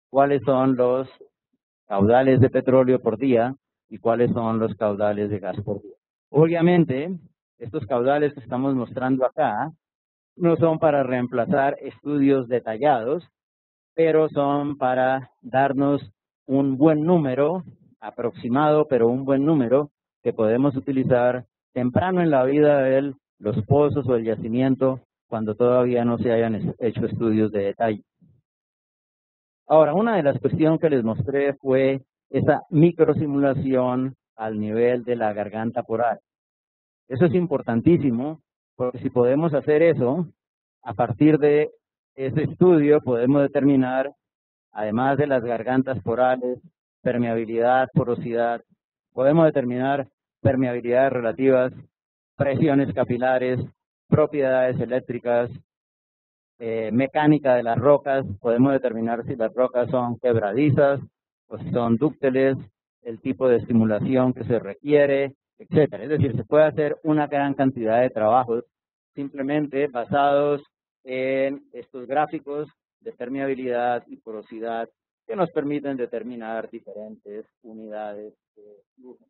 cuáles son los caudales de petróleo por día y cuáles son los caudales de gas por día. Obviamente, estos caudales que estamos mostrando acá no son para reemplazar estudios detallados, pero son para darnos un buen número, aproximado, pero un buen número, que podemos utilizar temprano en la vida de los pozos o el yacimiento, cuando todavía no se hayan hecho estudios de detalle. Ahora, una de las cuestiones que les mostré fue esa microsimulación al nivel de la garganta poral. Eso es importantísimo, porque si podemos hacer eso, a partir de ese estudio podemos determinar, además de las gargantas porales, permeabilidad, porosidad, podemos determinar permeabilidades relativas, presiones capilares, propiedades eléctricas, eh, mecánica de las rocas, podemos determinar si las rocas son quebradizas o si son dúctiles, el tipo de estimulación que se requiere, etcétera. Es decir, se puede hacer una gran cantidad de trabajos simplemente basados en estos gráficos de permeabilidad y porosidad que nos permiten determinar diferentes unidades de flujo.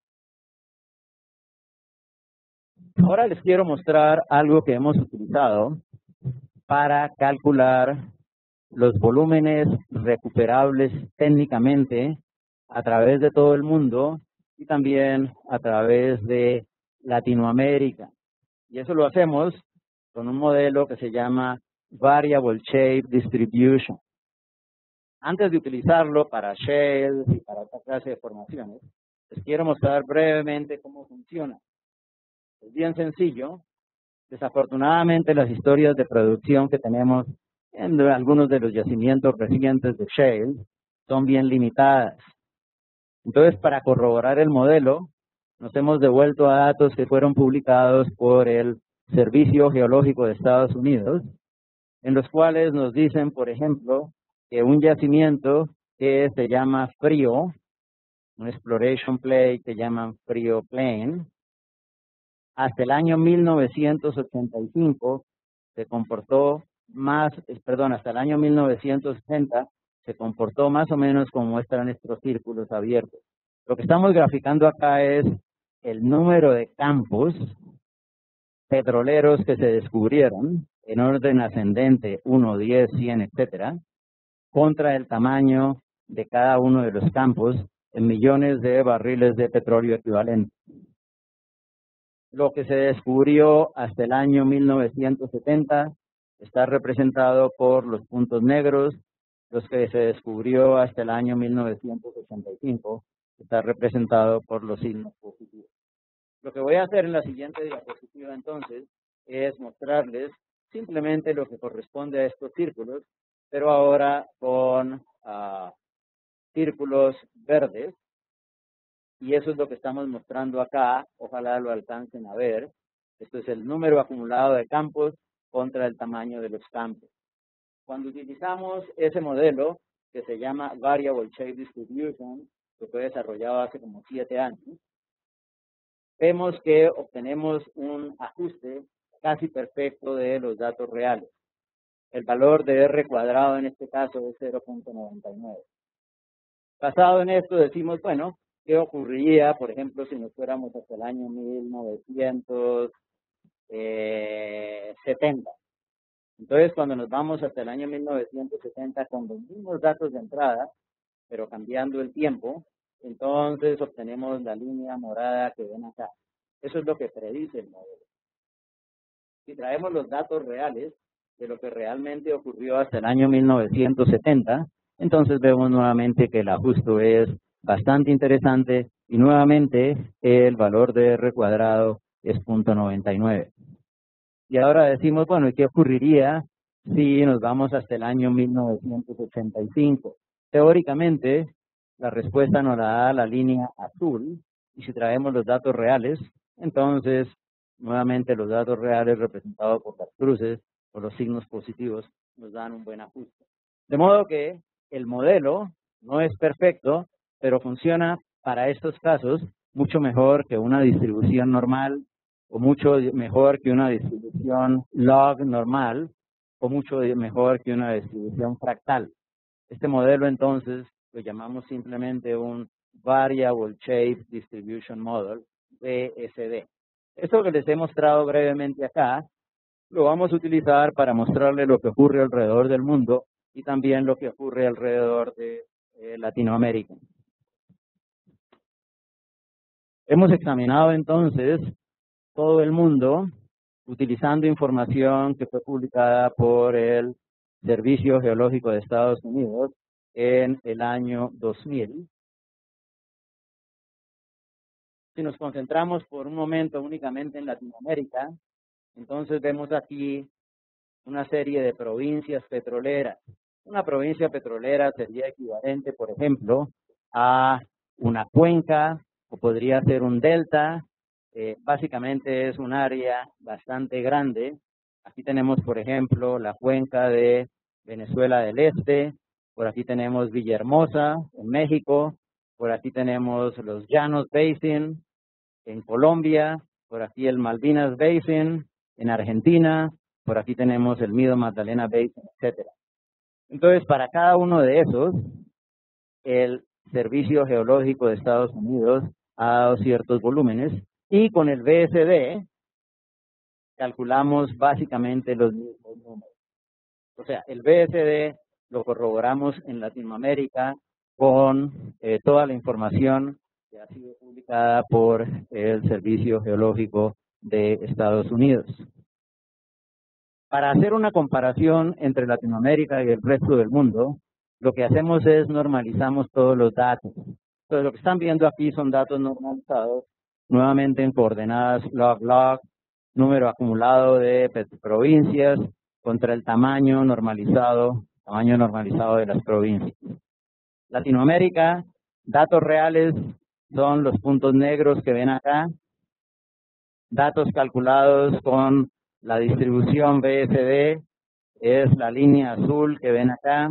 Ahora les quiero mostrar algo que hemos utilizado para calcular los volúmenes recuperables técnicamente a través de todo el mundo y también a través de Latinoamérica. Y eso lo hacemos con un modelo que se llama Variable Shape Distribution. Antes de utilizarlo para shales y para otra clase de formaciones, les quiero mostrar brevemente cómo funciona. Es bien sencillo. Desafortunadamente, las historias de producción que tenemos en algunos de los yacimientos recientes de shale son bien limitadas. Entonces, para corroborar el modelo, nos hemos devuelto a datos que fueron publicados por el Servicio Geológico de Estados Unidos, en los cuales nos dicen, por ejemplo, que un yacimiento que se llama frío, un exploration play que llaman frío plain, hasta el año mil novecientos ochenta y cinco se comportó más, perdón, hasta el año mil novecientos sesenta se comportó más o menos como muestran estos círculos abiertos. Lo que estamos graficando acá es el número de campos petroleros que se descubrieron en orden ascendente, uno, diez, cien, etcétera, contra el tamaño de cada uno de los campos en millones de barriles de petróleo equivalente. Lo que se descubrió hasta el año mil novecientos setenta está representado por los puntos negros. Los que se descubrió hasta el año mil novecientos ochenta y cinco está representado por los signos positivos. Lo que voy a hacer en la siguiente diapositiva entonces es mostrarles simplemente lo que corresponde a estos círculos, pero ahora con uh, círculos verdes. Y eso es lo que estamos mostrando acá, ojalá lo alcancen a ver. Esto es el número acumulado de campos contra el tamaño de los campos. Cuando utilizamos ese modelo, que se llama Variable Shape Distribution, que fue desarrollado hace como siete años, vemos que obtenemos un ajuste casi perfecto de los datos reales. El valor de R cuadrado en este caso es cero punto noventa y nueve. Basado en esto decimos, bueno, ¿qué ocurriría, por ejemplo, si nos fuéramos hasta el año mil novecientos setenta? Entonces, cuando nos vamos hasta el año mil novecientos setenta con los mismos datos de entrada, pero cambiando el tiempo, entonces obtenemos la línea morada que ven acá. Eso es lo que predice el modelo. Si traemos los datos reales de lo que realmente ocurrió hasta el año mil novecientos setenta, entonces vemos nuevamente que el ajuste es bastante interesante y nuevamente el valor de R cuadrado es punto noventa y nueve. Y ahora decimos, bueno, ¿y qué ocurriría si nos vamos hasta el año mil novecientos ochenta y cinco? Teóricamente, la respuesta nos la da la línea azul, y si traemos los datos reales, entonces, nuevamente los datos reales representados por las cruces o los signos positivos nos dan un buen ajuste. De modo que el modelo no es perfecto, pero funciona para estos casos mucho mejor que una distribución normal, o mucho mejor que una distribución log normal, o mucho mejor que una distribución fractal. Este modelo entonces lo llamamos simplemente un Variable Shape Distribution Model, V S D. Esto que les he mostrado brevemente acá, lo vamos a utilizar para mostrarle lo que ocurre alrededor del mundo y también lo que ocurre alrededor de eh, Latinoamérica. Hemos examinado entonces todo el mundo utilizando información que fue publicada por el Servicio Geológico de Estados Unidos en el año dos mil. Si nos concentramos por un momento únicamente en Latinoamérica, entonces vemos aquí una serie de provincias petroleras. Una provincia petrolera sería equivalente, por ejemplo, a una cuenca o podría ser un delta. Eh, básicamente es un área bastante grande. Aquí tenemos, por ejemplo, la cuenca de Venezuela del Este. Por aquí tenemos Villahermosa en México. Por aquí tenemos los Llanos Basin en Colombia. Por aquí el Malvinas Basin en Argentina. Por aquí tenemos el Middle Magdalena Basin, etcétera. Entonces, para cada uno de esos, el Servicio Geológico de Estados Unidos ha dado ciertos volúmenes y con el V S D calculamos básicamente los mismos números. O sea, el V S D lo corroboramos en Latinoamérica con eh, toda la información que ha sido publicada por el Servicio Geológico de Estados Unidos. Para hacer una comparación entre Latinoamérica y el resto del mundo, lo que hacemos es normalizamos todos los datos. Entonces, lo que están viendo aquí son datos normalizados, nuevamente en coordenadas log-log, número acumulado de provincias contra el tamaño normalizado, tamaño normalizado de las provincias. Latinoamérica, datos reales son los puntos negros que ven acá, datos calculados con la distribución V S D es la línea azul que ven acá.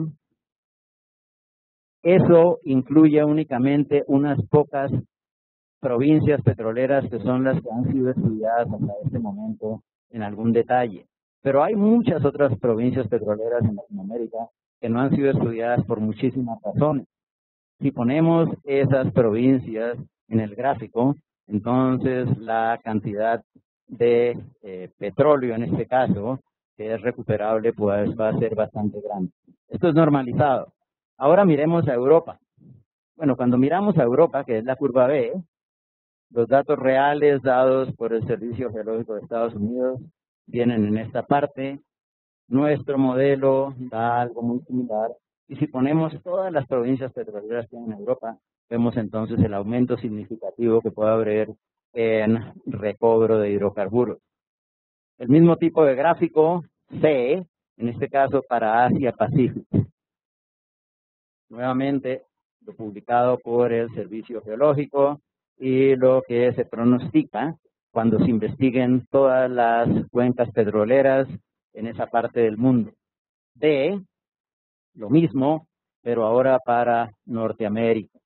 Eso incluye únicamente unas pocas provincias petroleras que son las que han sido estudiadas hasta este momento en algún detalle. Pero hay muchas otras provincias petroleras en Latinoamérica que no han sido estudiadas por muchísimas razones. Si ponemos esas provincias en el gráfico, entonces la cantidad de eh, petróleo en este caso, que es recuperable, pues va a ser bastante grande. Esto es normalizado. Ahora miremos a Europa. Bueno, cuando miramos a Europa, que es la curva B, los datos reales dados por el Servicio Geológico de Estados Unidos vienen en esta parte. Nuestro modelo da algo muy similar. Y si ponemos todas las provincias petroleras que hay en Europa, vemos entonces el aumento significativo que puede haber en recobro de hidrocarburos. El mismo tipo de gráfico C, en este caso para Asia-Pacífico. Nuevamente, lo publicado por el Servicio Geológico y lo que se pronostica cuando se investiguen todas las cuencas petroleras en esa parte del mundo. D, lo mismo, pero ahora para Norteamérica.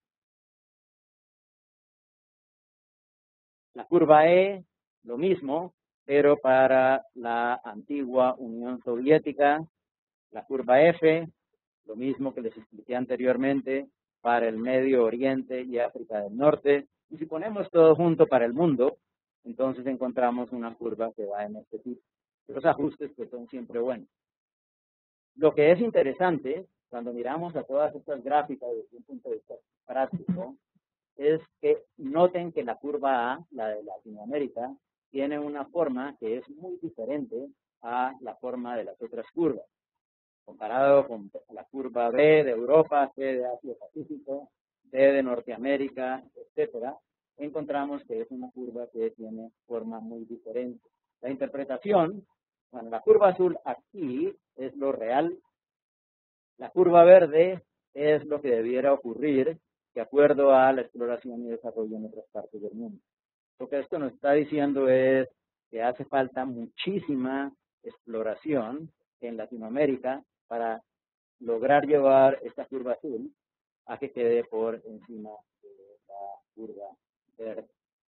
La curva E, lo mismo, pero para la antigua Unión Soviética. La curva F, lo mismo que les expliqué anteriormente, para el Medio Oriente y África del Norte. Y si ponemos todo junto para el mundo, entonces encontramos una curva que va en este tipo. Los ajustes que son siempre buenos. Lo que es interesante, cuando miramos a todas estas gráficas desde un punto de vista práctico, es que noten que la curva A, la de Latinoamérica, tiene una forma que es muy diferente a la forma de las otras curvas. Comparado con la curva B de Europa, C de Asia-Pacífico, D de Norteamérica, etcétera, encontramos que es una curva que tiene forma muy diferente. La interpretación, bueno, la curva azul aquí es lo real, la curva verde es lo que debiera ocurrir de acuerdo a la exploración y desarrollo en otras partes del mundo. Lo que esto nos está diciendo es que hace falta muchísima exploración en Latinoamérica para lograr llevar esta curva azul a que quede por encima de la curva verde.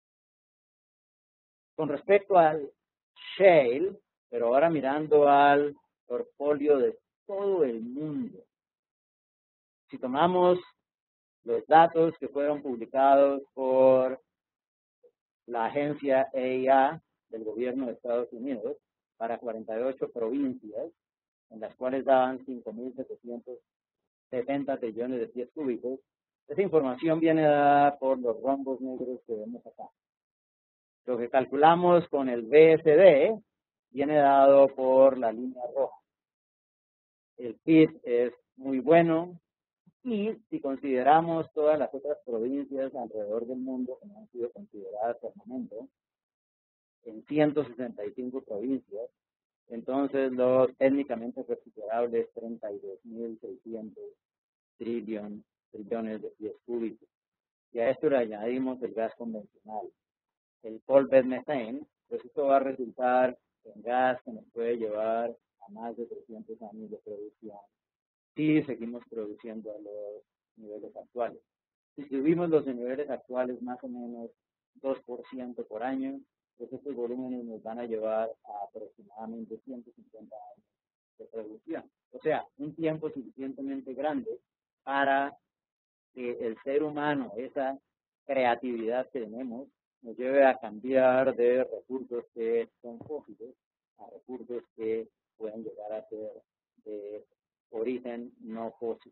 Con respecto al shale, pero ahora mirando al portfolio de todo el mundo, Si tomamos los datos que fueron publicados por la agencia E I A del gobierno de Estados Unidos para cuarenta y ocho provincias, en las cuales daban cinco mil setecientos setenta billones de pies cúbicos, esa información viene dada por los rombos negros que vemos acá. Lo que calculamos con el B S D viene dado por la línea roja. El P I B es muy bueno y si consideramos todas las otras provincias alrededor del mundo que no han sido consideradas por el momento, en ciento sesenta y cinco provincias, entonces los técnicamente recuperables treinta y dos mil seiscientos trillones, trillones de pies cúbicos. Y a esto le añadimos el gas convencional, el coal bed methane, pues esto va a resultar en gas que nos puede llevar a más de trescientos años de producción si seguimos produciendo a los niveles actuales. Si subimos los niveles actuales más o menos dos por ciento por año, pues estos volúmenes nos van a llevar a aproximadamente ciento cincuenta años de producción. O sea, un tiempo suficientemente grande para que el ser humano, esa creatividad que tenemos, nos lleve a cambiar de recursos que son fósiles a recursos que pueden llegar a ser de origen no fósil.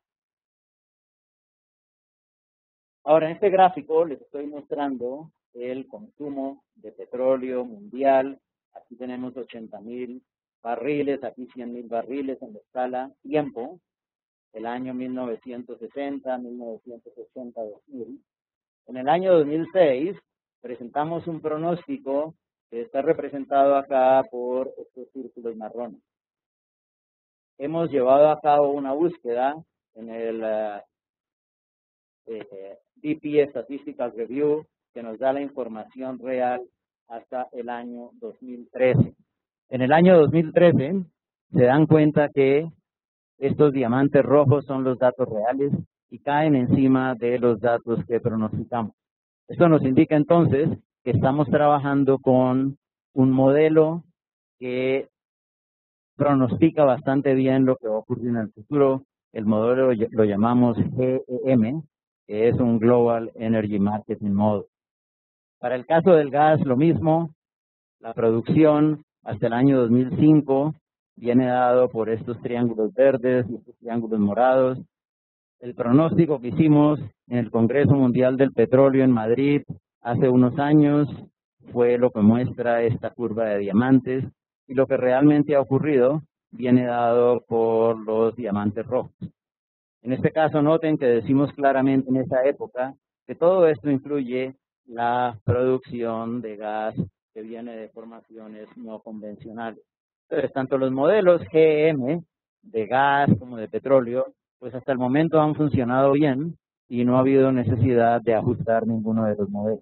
Ahora, en este gráfico les estoy mostrando el consumo de petróleo mundial. Aquí tenemos ochenta mil barriles, aquí cien mil barriles en la escala tiempo, el año mil novecientos sesenta, mil novecientos ochenta, dos mil. En el año dos mil seis presentamos un pronóstico que está representado acá por estos círculos marrones. Hemos llevado a cabo una búsqueda en el uh, eh, B P Statistical Review que nos da la información real hasta el año dos mil trece. En el año dos mil trece se dan cuenta que estos diamantes rojos son los datos reales y caen encima de los datos que pronosticamos. Esto nos indica entonces que estamos trabajando con un modelo que pronostica bastante bien lo que va a ocurrir en el futuro. El modelo lo llamamos G E M, que es un Global Energy Marketing Model. Para el caso del gas, lo mismo. La producción hasta el año dos mil cinco viene dado por estos triángulos verdes y estos triángulos morados. El pronóstico que hicimos en el Congreso Mundial del Petróleo en Madrid hace unos años fue lo que muestra esta curva de diamantes, y lo que realmente ha ocurrido viene dado por los diamantes rojos. En este caso, noten que decimos claramente en esta época que todo esto incluye la producción de gas que viene de formaciones no convencionales. Entonces, tanto los modelos G E M de gas como de petróleo, pues hasta el momento han funcionado bien y no ha habido necesidad de ajustar ninguno de los modelos.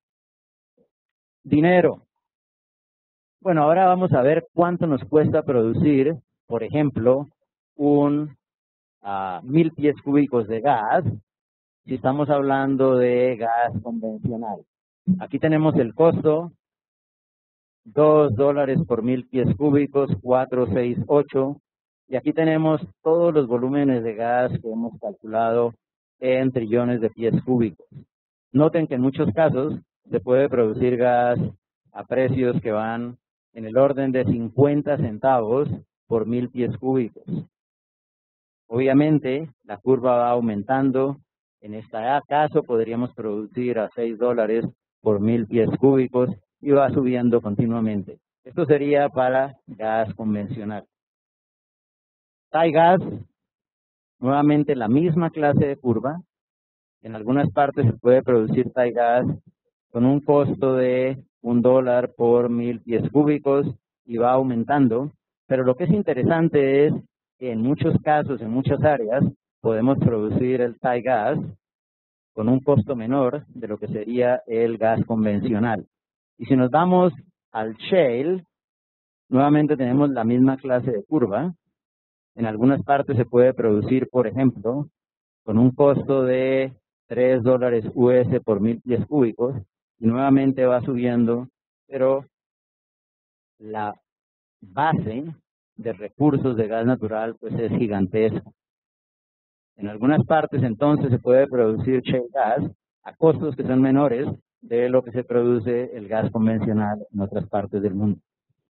Dinero. Bueno, ahora vamos a ver cuánto nos cuesta producir, por ejemplo, un uh, mil pies cúbicos de gas, si estamos hablando de gas convencional. Aquí tenemos el costo, dos dólares por mil pies cúbicos, cuatro, seis, ocho, y aquí tenemos todos los volúmenes de gas que hemos calculado en trillones de pies cúbicos. Noten que en muchos casos se puede producir gas a precios que van en el orden de cincuenta centavos por mil pies cúbicos. Obviamente, la curva va aumentando. En este caso, podríamos producir a seis dólares por mil pies cúbicos y va subiendo continuamente. Esto sería para gas convencional. Thai gas, nuevamente la misma clase de curva. En algunas partes se puede producir Thai gas con un costo de un dólar por mil pies cúbicos y va aumentando, pero lo que es interesante es que en muchos casos, en muchas áreas, podemos producir el Thai gas con un costo menor de lo que sería el gas convencional. Y si nos vamos al shale, nuevamente tenemos la misma clase de curva. En algunas partes se puede producir, por ejemplo, con un costo de tres dólares U S por mil pies cúbicos, y nuevamente va subiendo, pero la base de recursos de gas natural pues es gigantesca. En algunas partes entonces se puede producir shale gas a costos que son menores de lo que se produce el gas convencional en otras partes del mundo.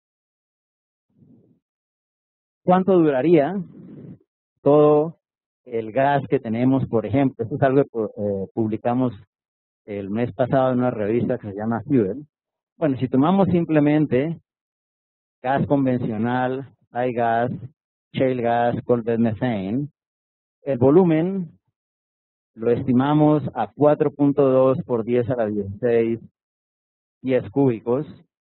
¿Cuánto duraría todo el gas que tenemos, por ejemplo? Esto es algo que eh, publicamos el mes pasado en una revista que se llama Fuel. Bueno, si tomamos simplemente gas convencional, high gas, shale gas, coal bed methane, el volumen lo estimamos a cuatro punto dos por diez a la dieciséis pies cúbicos.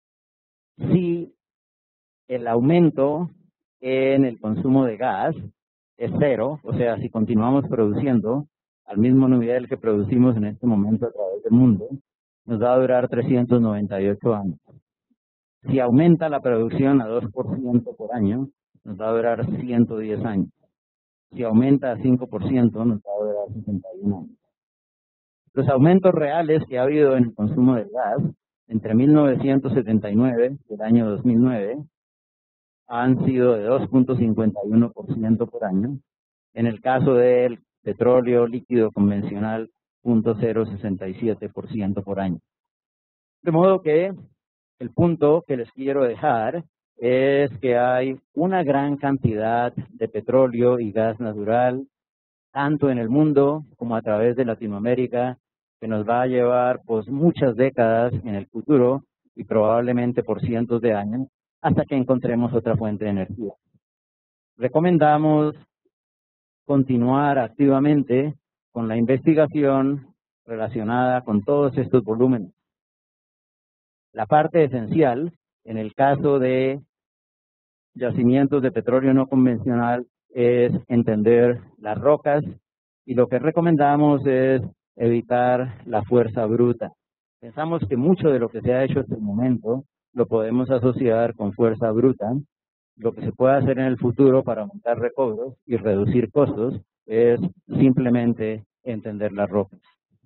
Si el aumento en el consumo de gas es cero, o sea, si continuamos produciendo al mismo nivel que producimos en este momento a través del mundo, nos va a durar trescientos noventa y ocho años. Si aumenta la producción a dos por ciento por año, nos va a durar ciento diez años. Si aumenta a cinco por ciento, nos va a durar sesenta y un años. Los aumentos reales que ha habido en el consumo del gas entre mil novecientos setenta y nueve y el año dos mil nueve han sido de dos punto cincuenta y uno por ciento por año. En el caso del petróleo líquido convencional, cero punto cero sesenta y siete por ciento por año. De modo que el punto que les quiero dejar es que hay una gran cantidad de petróleo y gas natural, tanto en el mundo como a través de Latinoamérica, que nos va a llevar pues muchas décadas en el futuro y probablemente por cientos de años hasta que encontremos otra fuente de energía. Recomendamos continuar activamente con la investigación relacionada con todos estos volúmenes. La parte esencial, en el caso de yacimientos de petróleo no convencional, es entender las rocas y lo que recomendamos es evitar la fuerza bruta. Pensamos que mucho de lo que se ha hecho hasta el momento lo podemos asociar con fuerza bruta. Lo que se puede hacer en el futuro para aumentar recobros y reducir costos es simplemente entender las rocas.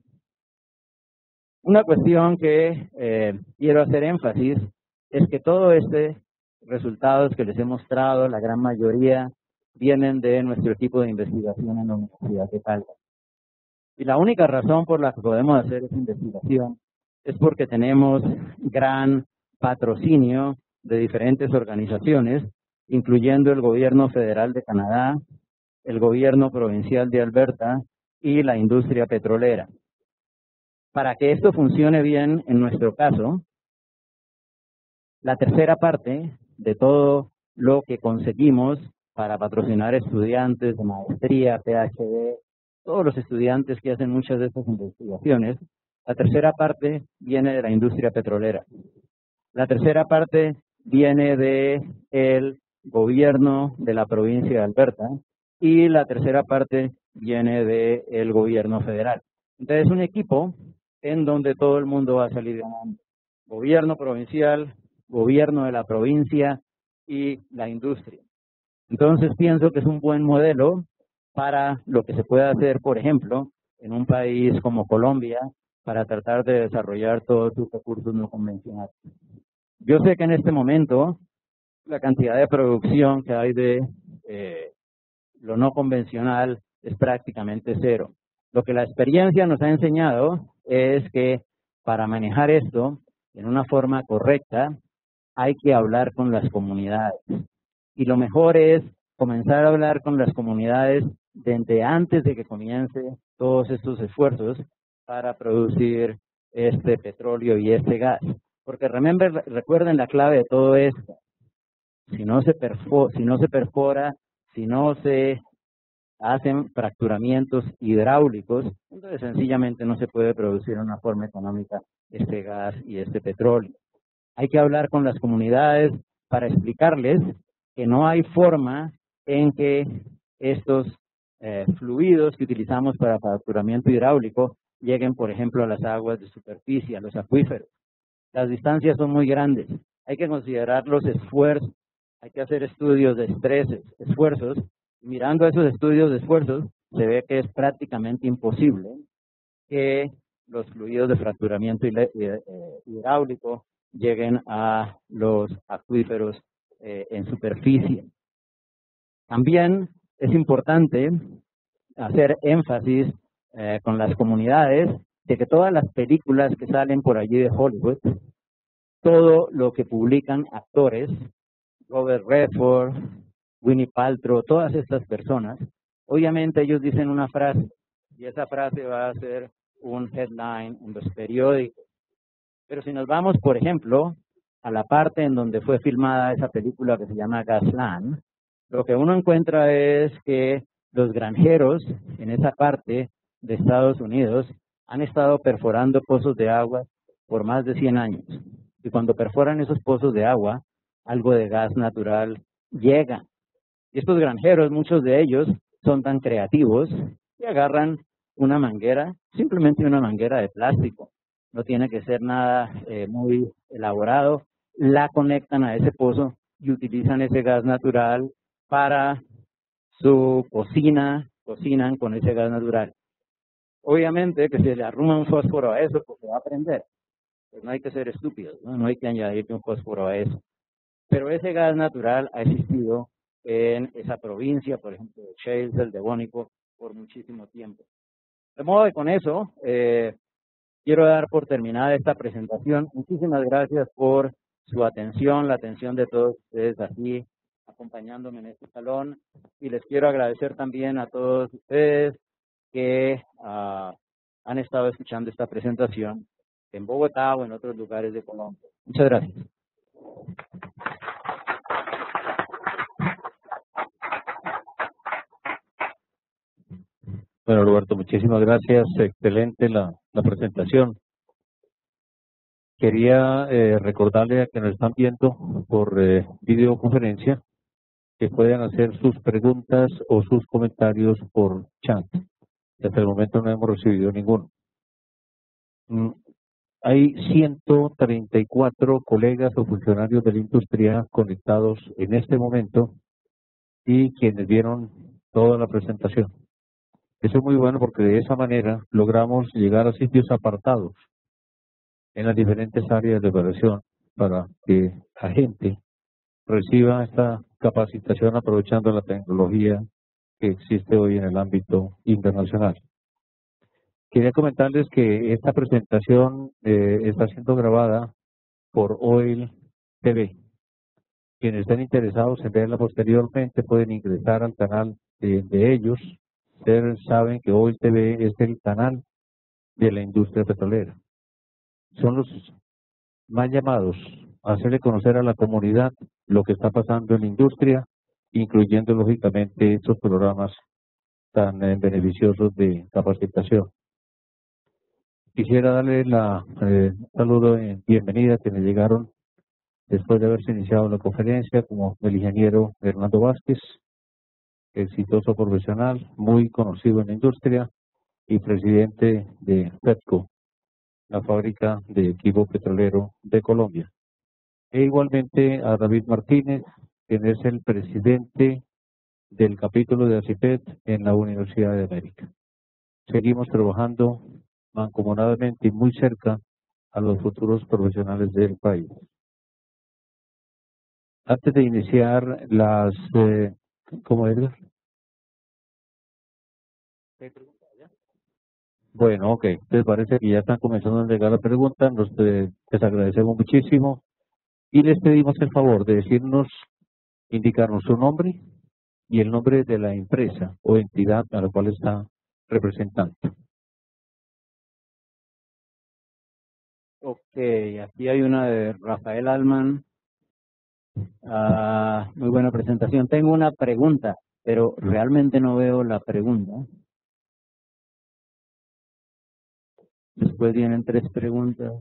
Una cuestión que eh, quiero hacer énfasis es que todos estos resultados que les he mostrado, la gran mayoría, vienen de nuestro equipo de investigación en la Universidad de Calgary. Y la única razón por la que podemos hacer esa investigación es porque tenemos gran patrocinio de diferentes organizaciones, incluyendo el gobierno federal de Canadá, el gobierno provincial de Alberta y la industria petrolera. Para que esto funcione bien en nuestro caso, la tercera parte de todo lo que conseguimos para patrocinar estudiantes de maestría, P H D, todos los estudiantes que hacen muchas de estas investigaciones, la tercera parte viene de la industria petrolera. La tercera parte viene del gobierno de la provincia de Alberta y la tercera parte viene del gobierno federal. Entonces, es un equipo en donde todo el mundo va a salir ganando. Gobierno provincial, gobierno de la provincia y la industria. Entonces, pienso que es un buen modelo para lo que se puede hacer, por ejemplo, en un país como Colombia, para tratar de desarrollar todos sus recursos no convencionales. Yo sé que en este momento la cantidad de producción que hay de eh, lo no convencional es prácticamente cero. Lo que la experiencia nos ha enseñado es que para manejar esto en una forma correcta hay que hablar con las comunidades. Y lo mejor es comenzar a hablar con las comunidades desde antes de que comience todos estos esfuerzos para producir este petróleo y este gas. Porque remember, recuerden la clave de todo esto. Si no se perfo, si no se perfora, si no se hacen fracturamientos hidráulicos, entonces sencillamente no se puede producir de una forma económica este gas y este petróleo. Hay que hablar con las comunidades para explicarles que no hay forma en que estos eh, fluidos que utilizamos para fracturamiento hidráulico lleguen, por ejemplo, a las aguas de superficie, a los acuíferos. Las distancias son muy grandes. Hay que considerar los esfuerzos. Hay que hacer estudios de estreses, esfuerzos. Mirando esos estudios de esfuerzos, se ve que es prácticamente imposible que los fluidos de fracturamiento hidráulico lleguen a los acuíferos eh, en superficie. También es importante hacer énfasis eh, con las comunidades de que todas las películas que salen por allí de Hollywood, todo lo que publican actores, Robert Redford, Winnie Paltrow, todas estas personas, obviamente ellos dicen una frase y esa frase va a ser un headline en los periódicos. Pero si nos vamos, por ejemplo, a la parte en donde fue filmada esa película que se llama Gasland, lo que uno encuentra es que los granjeros en esa parte de Estados Unidos han estado perforando pozos de agua por más de cien años. Y cuando perforan esos pozos de agua, algo de gas natural llega. Y estos granjeros, muchos de ellos, son tan creativos que agarran una manguera, simplemente una manguera de plástico. No tiene que ser nada eh, muy elaborado. La conectan a ese pozo y utilizan ese gas natural para su cocina, cocinan con ese gas natural. Obviamente que si le arruma un fósforo a eso, pues se va a prender. Pues no hay que ser estúpidos, ¿no? No hay que añadirle un fósforo a eso. Pero ese gas natural ha existido en esa provincia, por ejemplo, de Shales, el Devónico, por muchísimo tiempo. De modo que con eso, eh, quiero dar por terminada esta presentación. Muchísimas gracias por su atención, la atención de todos ustedes aquí, acompañándome en este salón. Y les quiero agradecer también a todos ustedes que uh, han estado escuchando esta presentación en Bogotá o en otros lugares de Colombia. Muchas gracias. Bueno, Roberto, muchísimas gracias. Excelente la, la presentación. Quería eh, recordarle a que nos están viendo por eh, videoconferencia que puedan hacer sus preguntas o sus comentarios por chat. Hasta el momento no hemos recibido ninguno. Mm, hay ciento treinta y cuatro colegas o funcionarios de la industria conectados en este momento y quienes vieron toda la presentación. Eso es muy bueno porque de esa manera logramos llegar a sitios apartados en las diferentes áreas de operación para que la gente reciba esta capacitación aprovechando la tecnología que existe hoy en el ámbito internacional. Quería comentarles que esta presentación eh, está siendo grabada por Oil T V. Quienes estén interesados en verla posteriormente pueden ingresar al canal de, de ellos. Ustedes saben que Oil T V es el canal de la industria petrolera. Son los más llamados a hacerle conocer a la comunidad lo que está pasando en la industria, incluyendo lógicamente estos programas tan eh, beneficiosos de capacitación. Quisiera darle la eh, saludo y bienvenida a quienes llegaron después de haberse iniciado la conferencia, como el ingeniero Hernando Vázquez, exitoso profesional, muy conocido en la industria y presidente de Petco, la fábrica de equipo petrolero de Colombia. E igualmente a David Martínez, quien es el presidente del capítulo de ACIPET en la Universidad de América. Seguimos trabajando mancomunadamente y muy cerca a los futuros profesionales del país. Antes de iniciar las... Eh, ¿Cómo Edgar? Bueno, ok. Entonces parece que ya están comenzando a llegar las preguntas. Nos eh, les agradecemos muchísimo y les pedimos el favor de decirnos, indicarnos su nombre y el nombre de la empresa o entidad a la cual está representando. Ok, aquí hay una de Rafael Alman. Uh, muy buena presentación. Tengo una pregunta, pero realmente no veo la pregunta. Después vienen tres preguntas.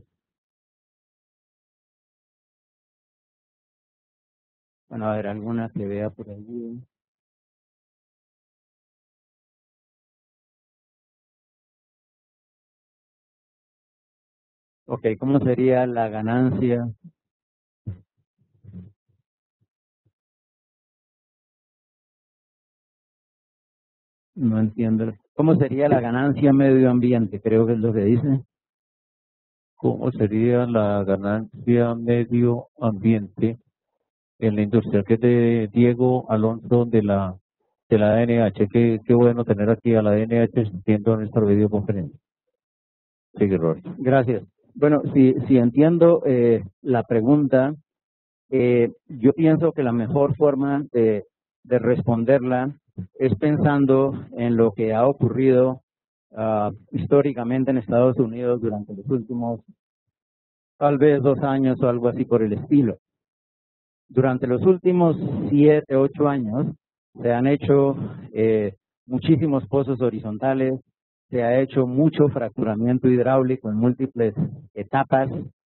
Bueno, a ver, alguna que vea por allí. Ok, ¿cómo sería la ganancia? No entiendo. ¿Cómo sería la ganancia medio ambiente? Creo que es lo que dice. ¿Cómo sería la ganancia medio ambiente en la industria? Que es de Diego Alonso de la de la A N H. Qué, qué bueno tener aquí a la A N H asistiendo a nuestra videoconferencia. Sigue, Roberto. Gracias. Bueno, si, si entiendo eh, la pregunta, eh, yo pienso que la mejor forma de, de responderla es pensando en lo que ha ocurrido uh, históricamente en Estados Unidos durante los últimos tal vez dos años o algo así por el estilo. Durante los últimos siete, ocho años se han hecho eh, muchísimos pozos horizontales, se ha hecho mucho fracturamiento hidráulico en múltiples etapas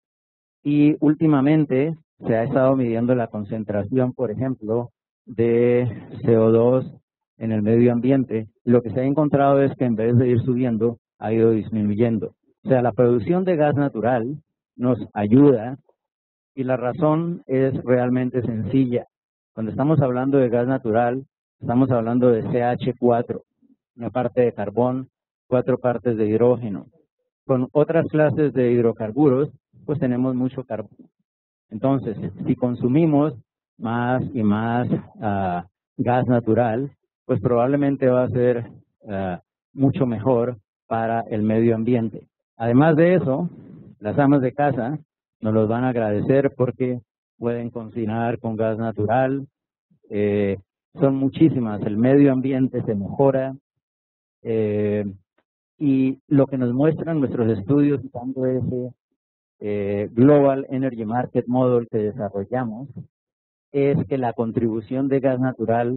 y últimamente se ha estado midiendo la concentración, por ejemplo, de C O dos en el medio ambiente. Lo que se ha encontrado es que en vez de ir subiendo, ha ido disminuyendo. O sea, la producción de gas natural nos ayuda y la razón es realmente sencilla. Cuando estamos hablando de gas natural, estamos hablando de C H cuatro, una parte de carbón, cuatro partes de hidrógeno. Con otras clases de hidrocarburos, pues tenemos mucho carbón. Entonces, si consumimos más y más uh, gas natural, pues probablemente va a ser uh, mucho mejor para el medio ambiente. Además de eso, las amas de casa nos los van a agradecer porque pueden cocinar con gas natural. Eh, son muchísimas, el medio ambiente se mejora. Eh, y lo que nos muestran nuestros estudios usando ese eh, Global Energy Market Model que desarrollamos es que la contribución de gas natural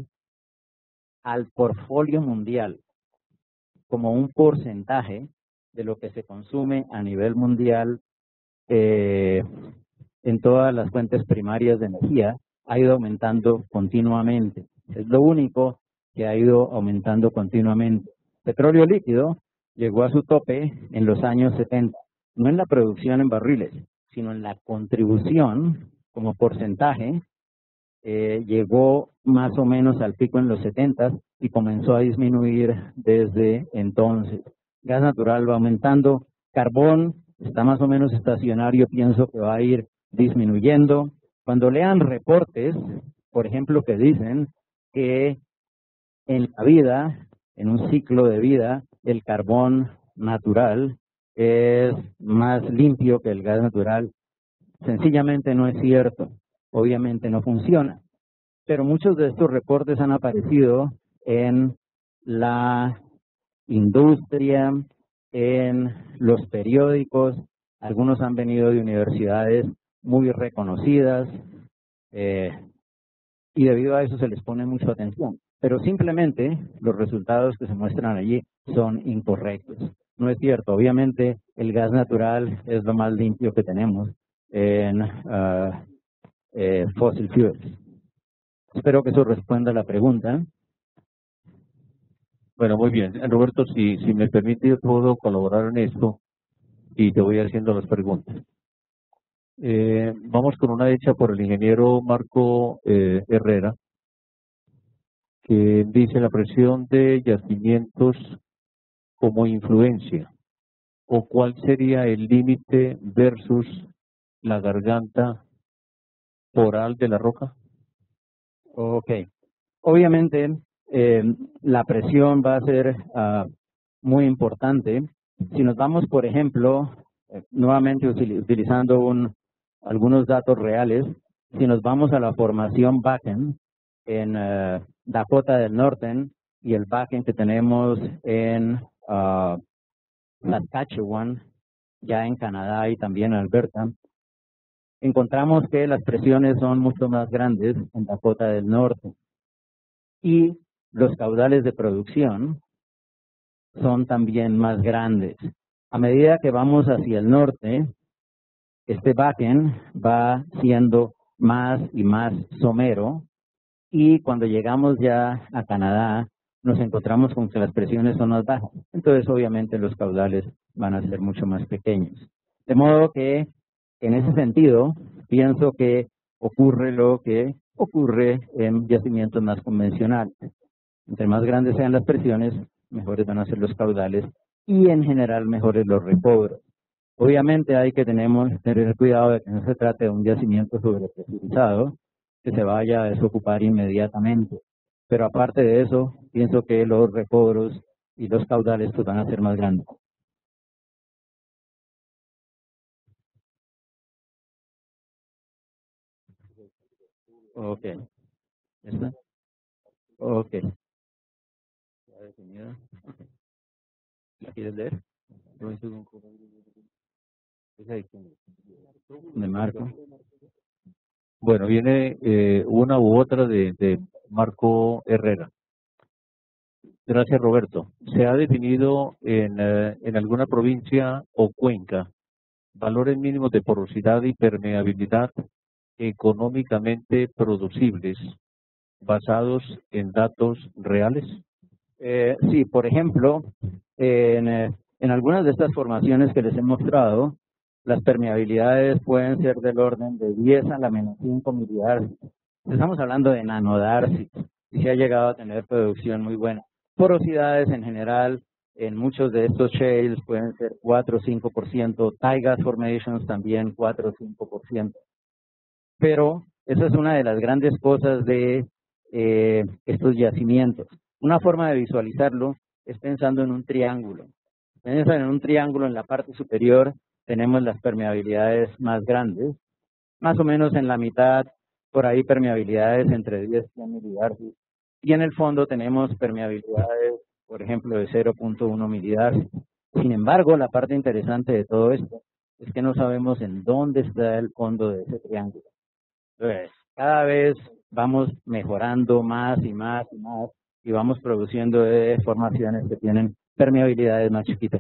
al portfolio mundial como un porcentaje de lo que se consume a nivel mundial eh, en todas las fuentes primarias de energía ha ido aumentando continuamente. Es lo único que ha ido aumentando continuamente. Petróleo líquido llegó a su tope en los años setenta, no en la producción en barriles, sino en la contribución como porcentaje. Eh, llegó más o menos al pico en los setenta y comenzó a disminuir desde entonces. Gas natural va aumentando, carbón está más o menos estacionario, pienso que va a ir disminuyendo. Cuando lean reportes, por ejemplo, que dicen que en la vida, en un ciclo de vida, el carbón natural es más limpio que el gas natural, sencillamente no es cierto. Obviamente no funciona, pero muchos de estos reportes han aparecido en la industria, en los periódicos, algunos han venido de universidades muy reconocidas eh, y debido a eso se les pone mucha atención, pero simplemente los resultados que se muestran allí son incorrectos. No es cierto, obviamente el gas natural es lo más limpio que tenemos en uh, eh, fossil fuels. Espero que eso responda a la pregunta. Bueno, muy bien. Roberto, si, si me permite, yo puedo colaborar en esto y te voy haciendo las preguntas. Eh, vamos con una hecha por el ingeniero Marco eh, Herrera, que dice la presión de yacimientos como influencia, o cuál sería el límite versus la garganta oral de la roca. Ok. Obviamente, eh, la presión va a ser uh, muy importante. Si nos vamos, por ejemplo, eh, nuevamente util utilizando un, algunos datos reales, si nos vamos a la formación Bakken en uh, Dakota del Norte y el Bakken que tenemos en uh, Saskatchewan, ya en Canadá y también en Alberta, encontramos que las presiones son mucho más grandes en Dakota del Norte y los caudales de producción son también más grandes. A medida que vamos hacia el norte, este Bakken va siendo más y más somero y cuando llegamos ya a Canadá nos encontramos con que las presiones son más bajas. Entonces obviamente los caudales van a ser mucho más pequeños. De modo que en ese sentido pienso que ocurre lo que ocurre en yacimientos más convencionales. Entre más grandes sean las presiones, mejores van a ser los caudales y en general mejores los recobros. Obviamente hay que tenemos, tener cuidado de que no se trate de un yacimiento sobrepresurizado que se vaya a desocupar inmediatamente. pero aparte de eso, pienso que los recobros y los caudales pues, van a ser más grandes. Ok. ¿Está? Ok. ¿Ya definido? ¿La quieres leer? De Marco. Bueno, viene eh, una u otra de, de Marco Herrera. Gracias, Roberto. ¿Se ha definido en, eh, en alguna provincia o cuenca valores mínimos de porosidad y permeabilidad económicamente producibles basados en datos reales? Eh, sí, por ejemplo, en, eh, en algunas de estas formaciones que les he mostrado, las permeabilidades pueden ser del orden de diez a la menos cinco milidarcies. Estamos hablando de nanodarcies y se ha llegado a tener producción muy buena. Porosidades en general, en muchos de estos shales pueden ser cuatro o cinco por ciento, taiga formations también cuatro o cinco por ciento. Pero esa es una de las grandes cosas de eh, estos yacimientos. Una forma de visualizarlo es pensando en un triángulo. Piensan en un triángulo, en la parte superior tenemos las permeabilidades más grandes, más o menos en la mitad, por ahí permeabilidades entre diez y cien milidarcies. Y en el fondo tenemos permeabilidades, por ejemplo, de cero punto uno milidarcies. Sin embargo, la parte interesante de todo esto es que no sabemos en dónde está el fondo de ese triángulo. Entonces, cada vez vamos mejorando más y más y más y vamos produciendo eh, formaciones que tienen permeabilidades más chiquitas.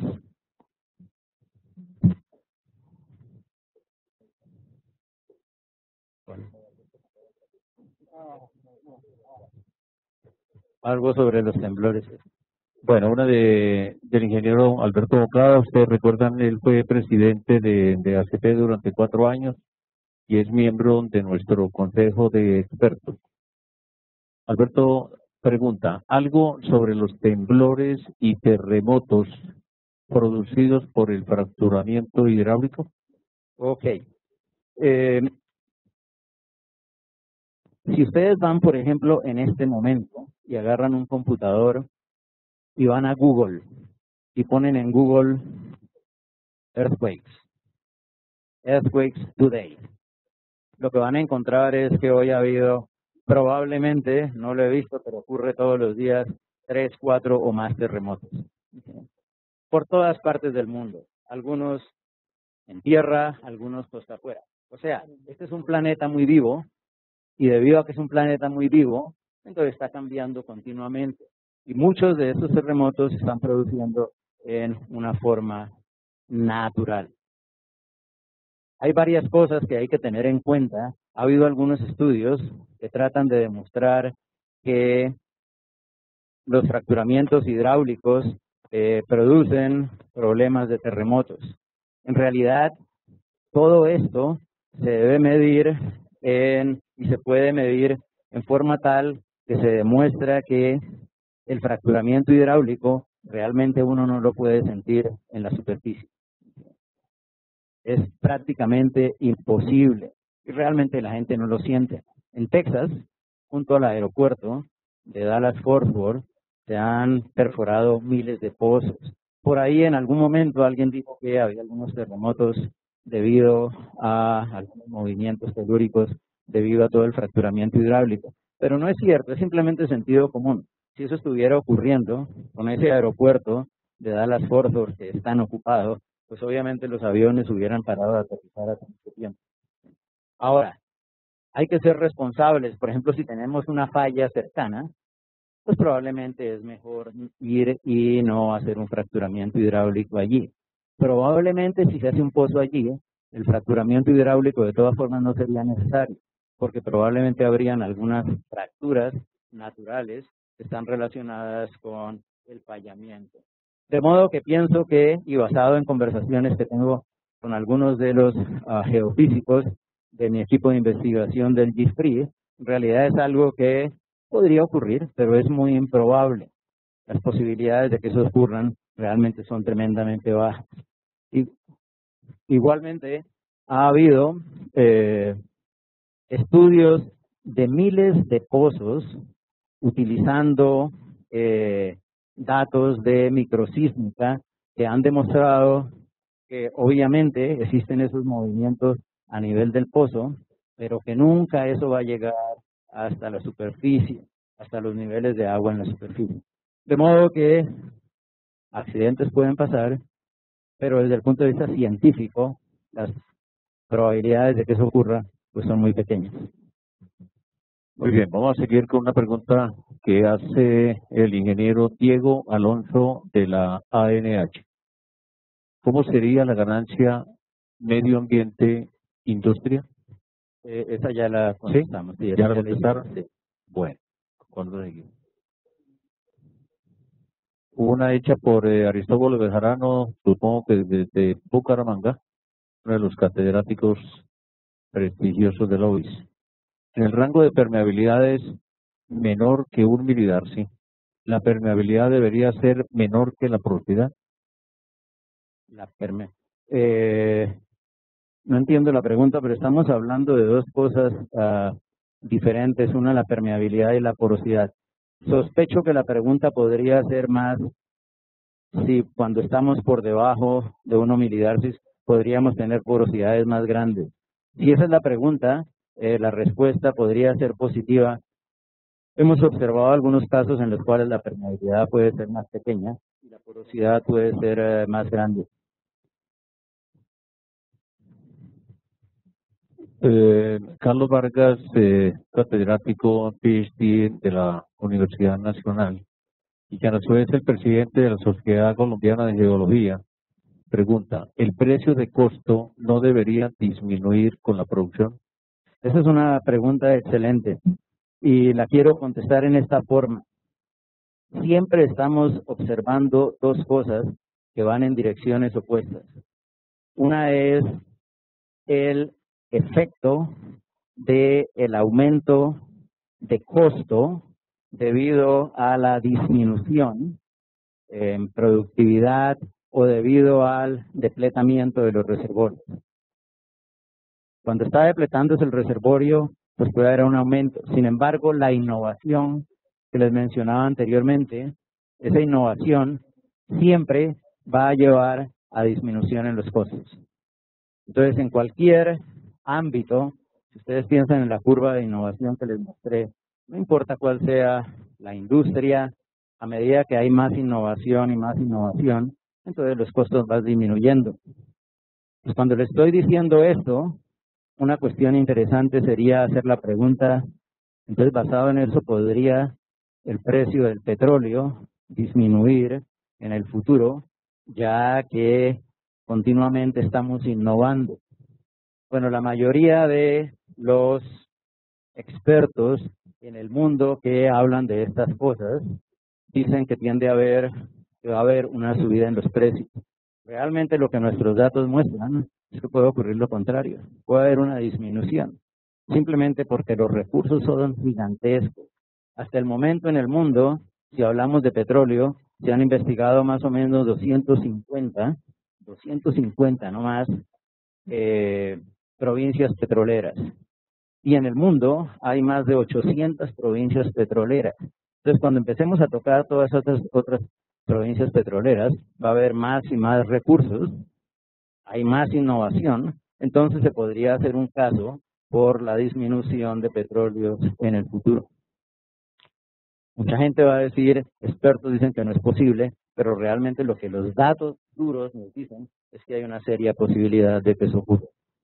Algo sobre los temblores. Bueno, una de del ingeniero Alberto Bocada. Ustedes recuerdan, él fue presidente de, de A C P durante cuatro años y es miembro de nuestro consejo de expertos. Alberto pregunta, ¿algo sobre los temblores y terremotos producidos por el fracturamiento hidráulico? Ok. Eh, si ustedes van, por ejemplo, en este momento y agarran un computador y van a Google y ponen en Google Earthquakes, Earthquakes Today, lo que van a encontrar es que hoy ha habido, probablemente, no lo he visto, pero ocurre todos los días, tres, cuatro o más terremotos. Por todas partes del mundo. Algunos en tierra, algunos costa afuera. O sea, este es un planeta muy vivo y debido a que es un planeta muy vivo, entonces está cambiando continuamente. Y muchos de estos terremotos se están produciendo en una forma natural. Hay varias cosas que hay que tener en cuenta. Ha habido algunos estudios que tratan de demostrar que los fracturamientos hidráulicos eh, producen problemas de terremotos. En realidad, todo esto se debe medir en, y se puede medir en forma tal que se demuestra que el fracturamiento hidráulico realmente uno no lo puede sentir en la superficie. Es prácticamente imposible y realmente la gente no lo siente. En Texas, junto al aeropuerto de Dallas-Fort Worth, se han perforado miles de pozos. Por ahí en algún momento alguien dijo que había algunos terremotos debido a algunos movimientos telúricos, debido a todo el fracturamiento hidráulico. Pero no es cierto, es simplemente sentido común. Si eso estuviera ocurriendo con ese aeropuerto de Dallas-Fort Worth que es tan ocupado, pues obviamente los aviones hubieran parado de aterrizar hace mucho tiempo. Ahora, hay que ser responsables. Por ejemplo, si tenemos una falla cercana, pues probablemente es mejor ir y no hacer un fracturamiento hidráulico allí. Probablemente si se hace un pozo allí, el fracturamiento hidráulico de todas formas no sería necesario, porque probablemente habrían algunas fracturas naturales que están relacionadas con el fallamiento. De modo que pienso que, y basado en conversaciones que tengo con algunos de los uh, geofísicos de mi equipo de investigación del G F R I, en realidad es algo que podría ocurrir, pero es muy improbable. Las posibilidades de que eso ocurran realmente son tremendamente bajas. Y, igualmente, ha habido eh, estudios de miles de pozos utilizando eh, datos de microsísmica que han demostrado que obviamente existen esos movimientos a nivel del pozo, pero que nunca eso va a llegar hasta la superficie, hasta los niveles de agua en la superficie. De modo que accidentes pueden pasar, pero desde el punto de vista científico, las probabilidades de que eso ocurra pues son muy pequeñas. Muy bien, vamos a seguir con una pregunta que hace el ingeniero Diego Alonso de la A N H. ¿Cómo sería la ganancia medio ambiente industria? Eh, esa ya la contestamos. ¿Sí? Sí, ¿Ya la contestaron? Sí. Bueno, ¿cuándo seguimos? Una hecha por eh, Aristóbulo Bejarano, supongo que desde Bucaramanga, uno de los catedráticos prestigiosos de la U I S. En el rango de permeabilidad es menor que un milidarcy. ¿La permeabilidad debería ser menor que la porosidad? La perme eh, no entiendo la pregunta, pero estamos hablando de dos cosas uh, diferentes, una la permeabilidad y la porosidad. Sospecho que la pregunta podría ser más si cuando estamos por debajo de uno milidarcis podríamos tener porosidades más grandes. Si esa es la pregunta, eh, la respuesta podría ser positiva. Hemos observado algunos casos en los cuales la permeabilidad puede ser más pequeña y la porosidad puede ser eh, más grande. Eh, Carlos Vargas, eh, catedrático P H D de la Universidad Nacional y que a su vez es el presidente de la Sociedad Colombiana de Geología, pregunta, ¿el precio de costo no debería disminuir con la producción? Esa es una pregunta excelente y la quiero contestar en esta forma. Siempre estamos observando dos cosas que van en direcciones opuestas. Una es el efecto del aumento de costo debido a la disminución en productividad o debido al depletamiento de los reservorios. Cuando está depletándose el reservorio, pues puede haber un aumento. Sin embargo, la innovación que les mencionaba anteriormente, esa innovación siempre va a llevar a disminución en los costos. Entonces, en cualquier ámbito, si ustedes piensan en la curva de innovación que les mostré, no importa cuál sea la industria, a medida que hay más innovación y más innovación, entonces los costos van disminuyendo. Pues cuando le estoy diciendo esto, una cuestión interesante sería hacer la pregunta, entonces basado en eso, ¿podría el precio del petróleo disminuir en el futuro, ya que continuamente estamos innovando? Bueno, la mayoría de los expertos en el mundo que hablan de estas cosas dicen que tiende a haber, que va a haber una subida en los precios. Realmente lo que nuestros datos muestran es que puede ocurrir lo contrario, puede haber una disminución, simplemente porque los recursos son gigantescos. Hasta el momento en el mundo, si hablamos de petróleo, se han investigado más o menos doscientos cincuenta, doscientos cincuenta no más, eh, provincias petroleras. Y en el mundo hay más de ochocientas provincias petroleras. Entonces, cuando empecemos a tocar todas otras otras provincias petroleras, va a haber más y más recursos, hay más innovación, entonces se podría hacer un caso por la disminución de petróleo en el futuro. Mucha gente va a decir, expertos dicen que no es posible, pero realmente lo que los datos duros nos dicen es que hay una seria posibilidad de que eso ocurra.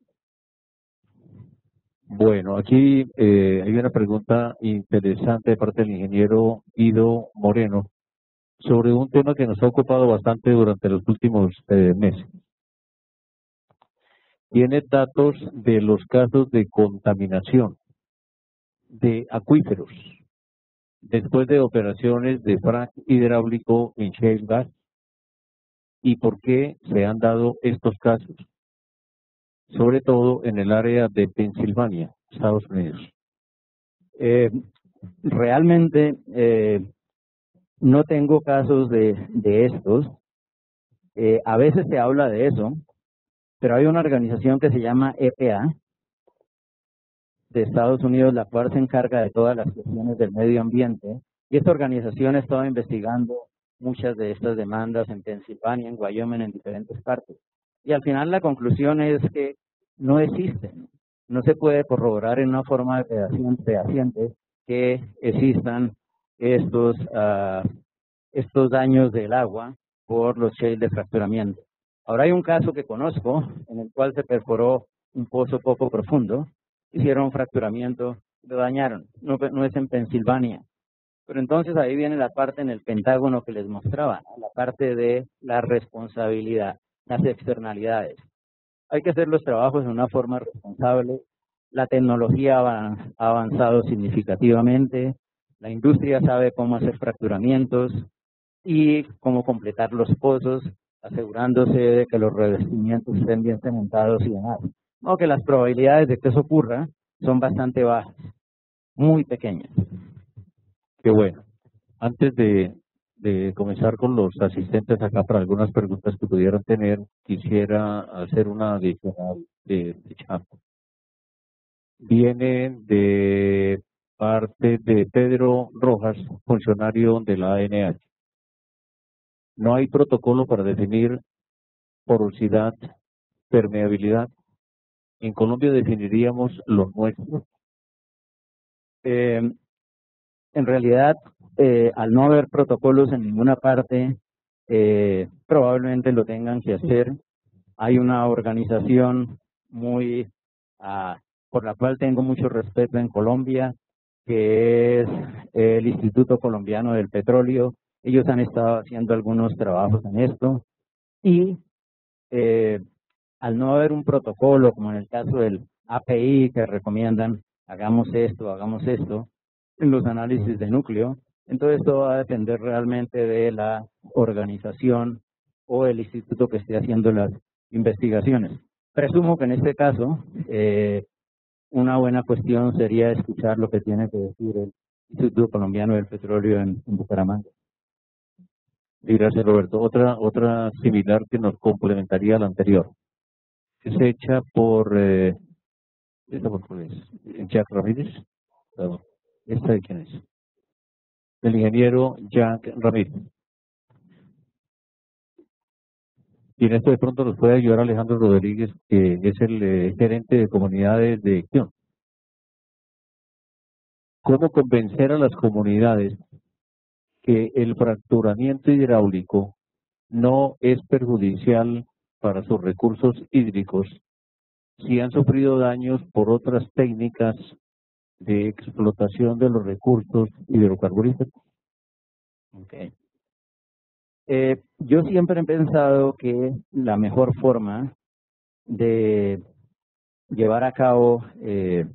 Bueno, aquí eh, hay una pregunta interesante de parte del ingeniero Guido Moreno sobre un tema que nos ha ocupado bastante durante los últimos eh, meses. Tiene datos de los casos de contaminación de acuíferos después de operaciones de frac hidráulico en shale gas y por qué se han dado estos casos, sobre todo en el área de Pensilvania, Estados Unidos. Eh, realmente eh, no tengo casos de, de estos. Eh, a veces se habla de eso, pero hay una organización que se llama E P A, de Estados Unidos, la cual se encarga de todas las cuestiones del medio ambiente, y esta organización ha estado investigando muchas de estas demandas en Pensilvania, en Wyoming, en diferentes partes. Y al final la conclusión es que no existen, no se puede corroborar en una forma fehaciente que existan estos, uh, estos daños del agua por los shales de fracturamiento. Ahora hay un caso que conozco en el cual se perforó un pozo poco profundo, hicieron un fracturamiento, lo dañaron, no, no es en Pensilvania. Pero entonces ahí viene la parte en el Pentágono que les mostraba, ¿no? La parte de la responsabilidad, las externalidades. Hay que hacer los trabajos de una forma responsable. La tecnología ha avanzado significativamente, la industria sabe cómo hacer fracturamientos y cómo completar los pozos, asegurándose de que los revestimientos estén bien cementados y demás. No, que las probabilidades de que eso ocurra son bastante bajas, muy pequeñas. Qué bueno. Antes de, de comenzar con los asistentes acá para algunas preguntas que pudieran tener, quisiera hacer una adicional de, de chat. Viene de parte de Pedro Rojas, funcionario de la A N H. No hay protocolo para definir porosidad, permeabilidad. En Colombia definiríamos los nuestros. Eh, En realidad, eh, al no haber protocolos en ninguna parte, eh, probablemente lo tengan que hacer. Hay una organización muy uh, por la cual tengo mucho respeto en Colombia, que es el Instituto Colombiano del Petróleo. Ellos han estado haciendo algunos trabajos en esto y eh, al no haber un protocolo, como en el caso del A P I, que recomiendan hagamos esto, hagamos esto, en los análisis de núcleo, entonces esto va a depender realmente de la organización o el instituto que esté haciendo las investigaciones. Presumo que en este caso, eh, una buena cuestión sería escuchar lo que tiene que decir el Instituto Colombiano del Petróleo en, en Bucaramanga. Gracias, Roberto. Otra, otra similar que nos complementaría a la anterior. Es hecha por, eh, ¿esta por cuál es? Jack Ramírez. Perdón. ¿Esta de quién es? El ingeniero Jack Ramírez. Y en esto de pronto nos puede ayudar Alejandro Rodríguez, que es el eh, gerente de comunidades de acción. ¿Cómo convencer a las comunidades que el fracturamiento hidráulico no es perjudicial para sus recursos hídricos si han sufrido daños por otras técnicas de explotación de los recursos hidrocarburíferos? Okay. Eh, yo siempre he pensado que la mejor forma de llevar a cabo eh,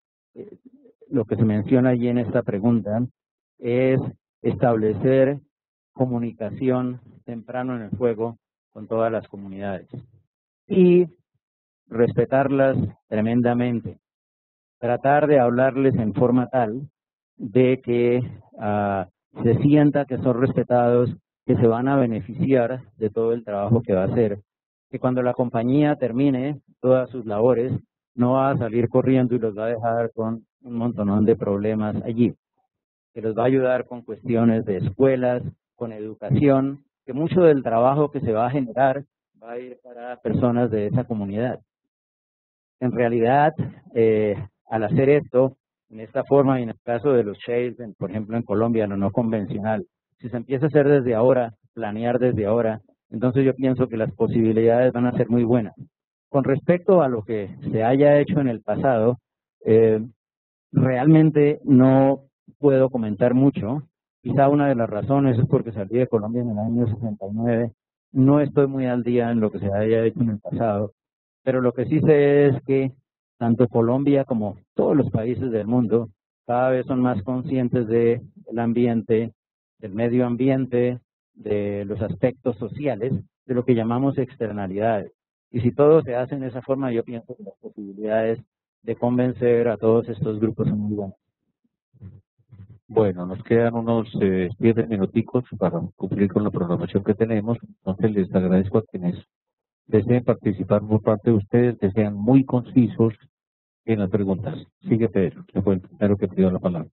lo que se menciona allí en esta pregunta es establecer comunicación temprano en el juego con todas las comunidades y respetarlas tremendamente. Tratar de hablarles en forma tal de que uh, se sienta que son respetados, que se van a beneficiar de todo el trabajo que va a hacer, que cuando la compañía termine todas sus labores no va a salir corriendo y los va a dejar con un montonón de problemas allí, que los va a ayudar con cuestiones de escuelas, con educación, que mucho del trabajo que se va a generar va a ir para personas de esa comunidad. En realidad, eh, al hacer esto, en esta forma y en el caso de los shales, por ejemplo en Colombia, lo no convencional, si se empieza a hacer desde ahora, planear desde ahora, entonces yo pienso que las posibilidades van a ser muy buenas. Con respecto a lo que se haya hecho en el pasado, eh, realmente no puedo comentar mucho. Quizá una de las razones es porque salí de Colombia en el año sesenta y nueve, no estoy muy al día en lo que se haya hecho en el pasado, pero lo que sí sé es que tanto Colombia como todos los países del mundo cada vez son más conscientes del ambiente, del medio ambiente, de los aspectos sociales, de lo que llamamos externalidades. Y si todo se hace en esa forma, yo pienso que las posibilidades de convencer a todos estos grupos son muy buenas. Bueno, nos quedan unos eh, siete minuticos para cumplir con la programación que tenemos, entonces les agradezco a quienes deseen participar por parte de ustedes, que sean muy concisos En las preguntas. Sigue Pedro, que fue el primero que pidió la palabra.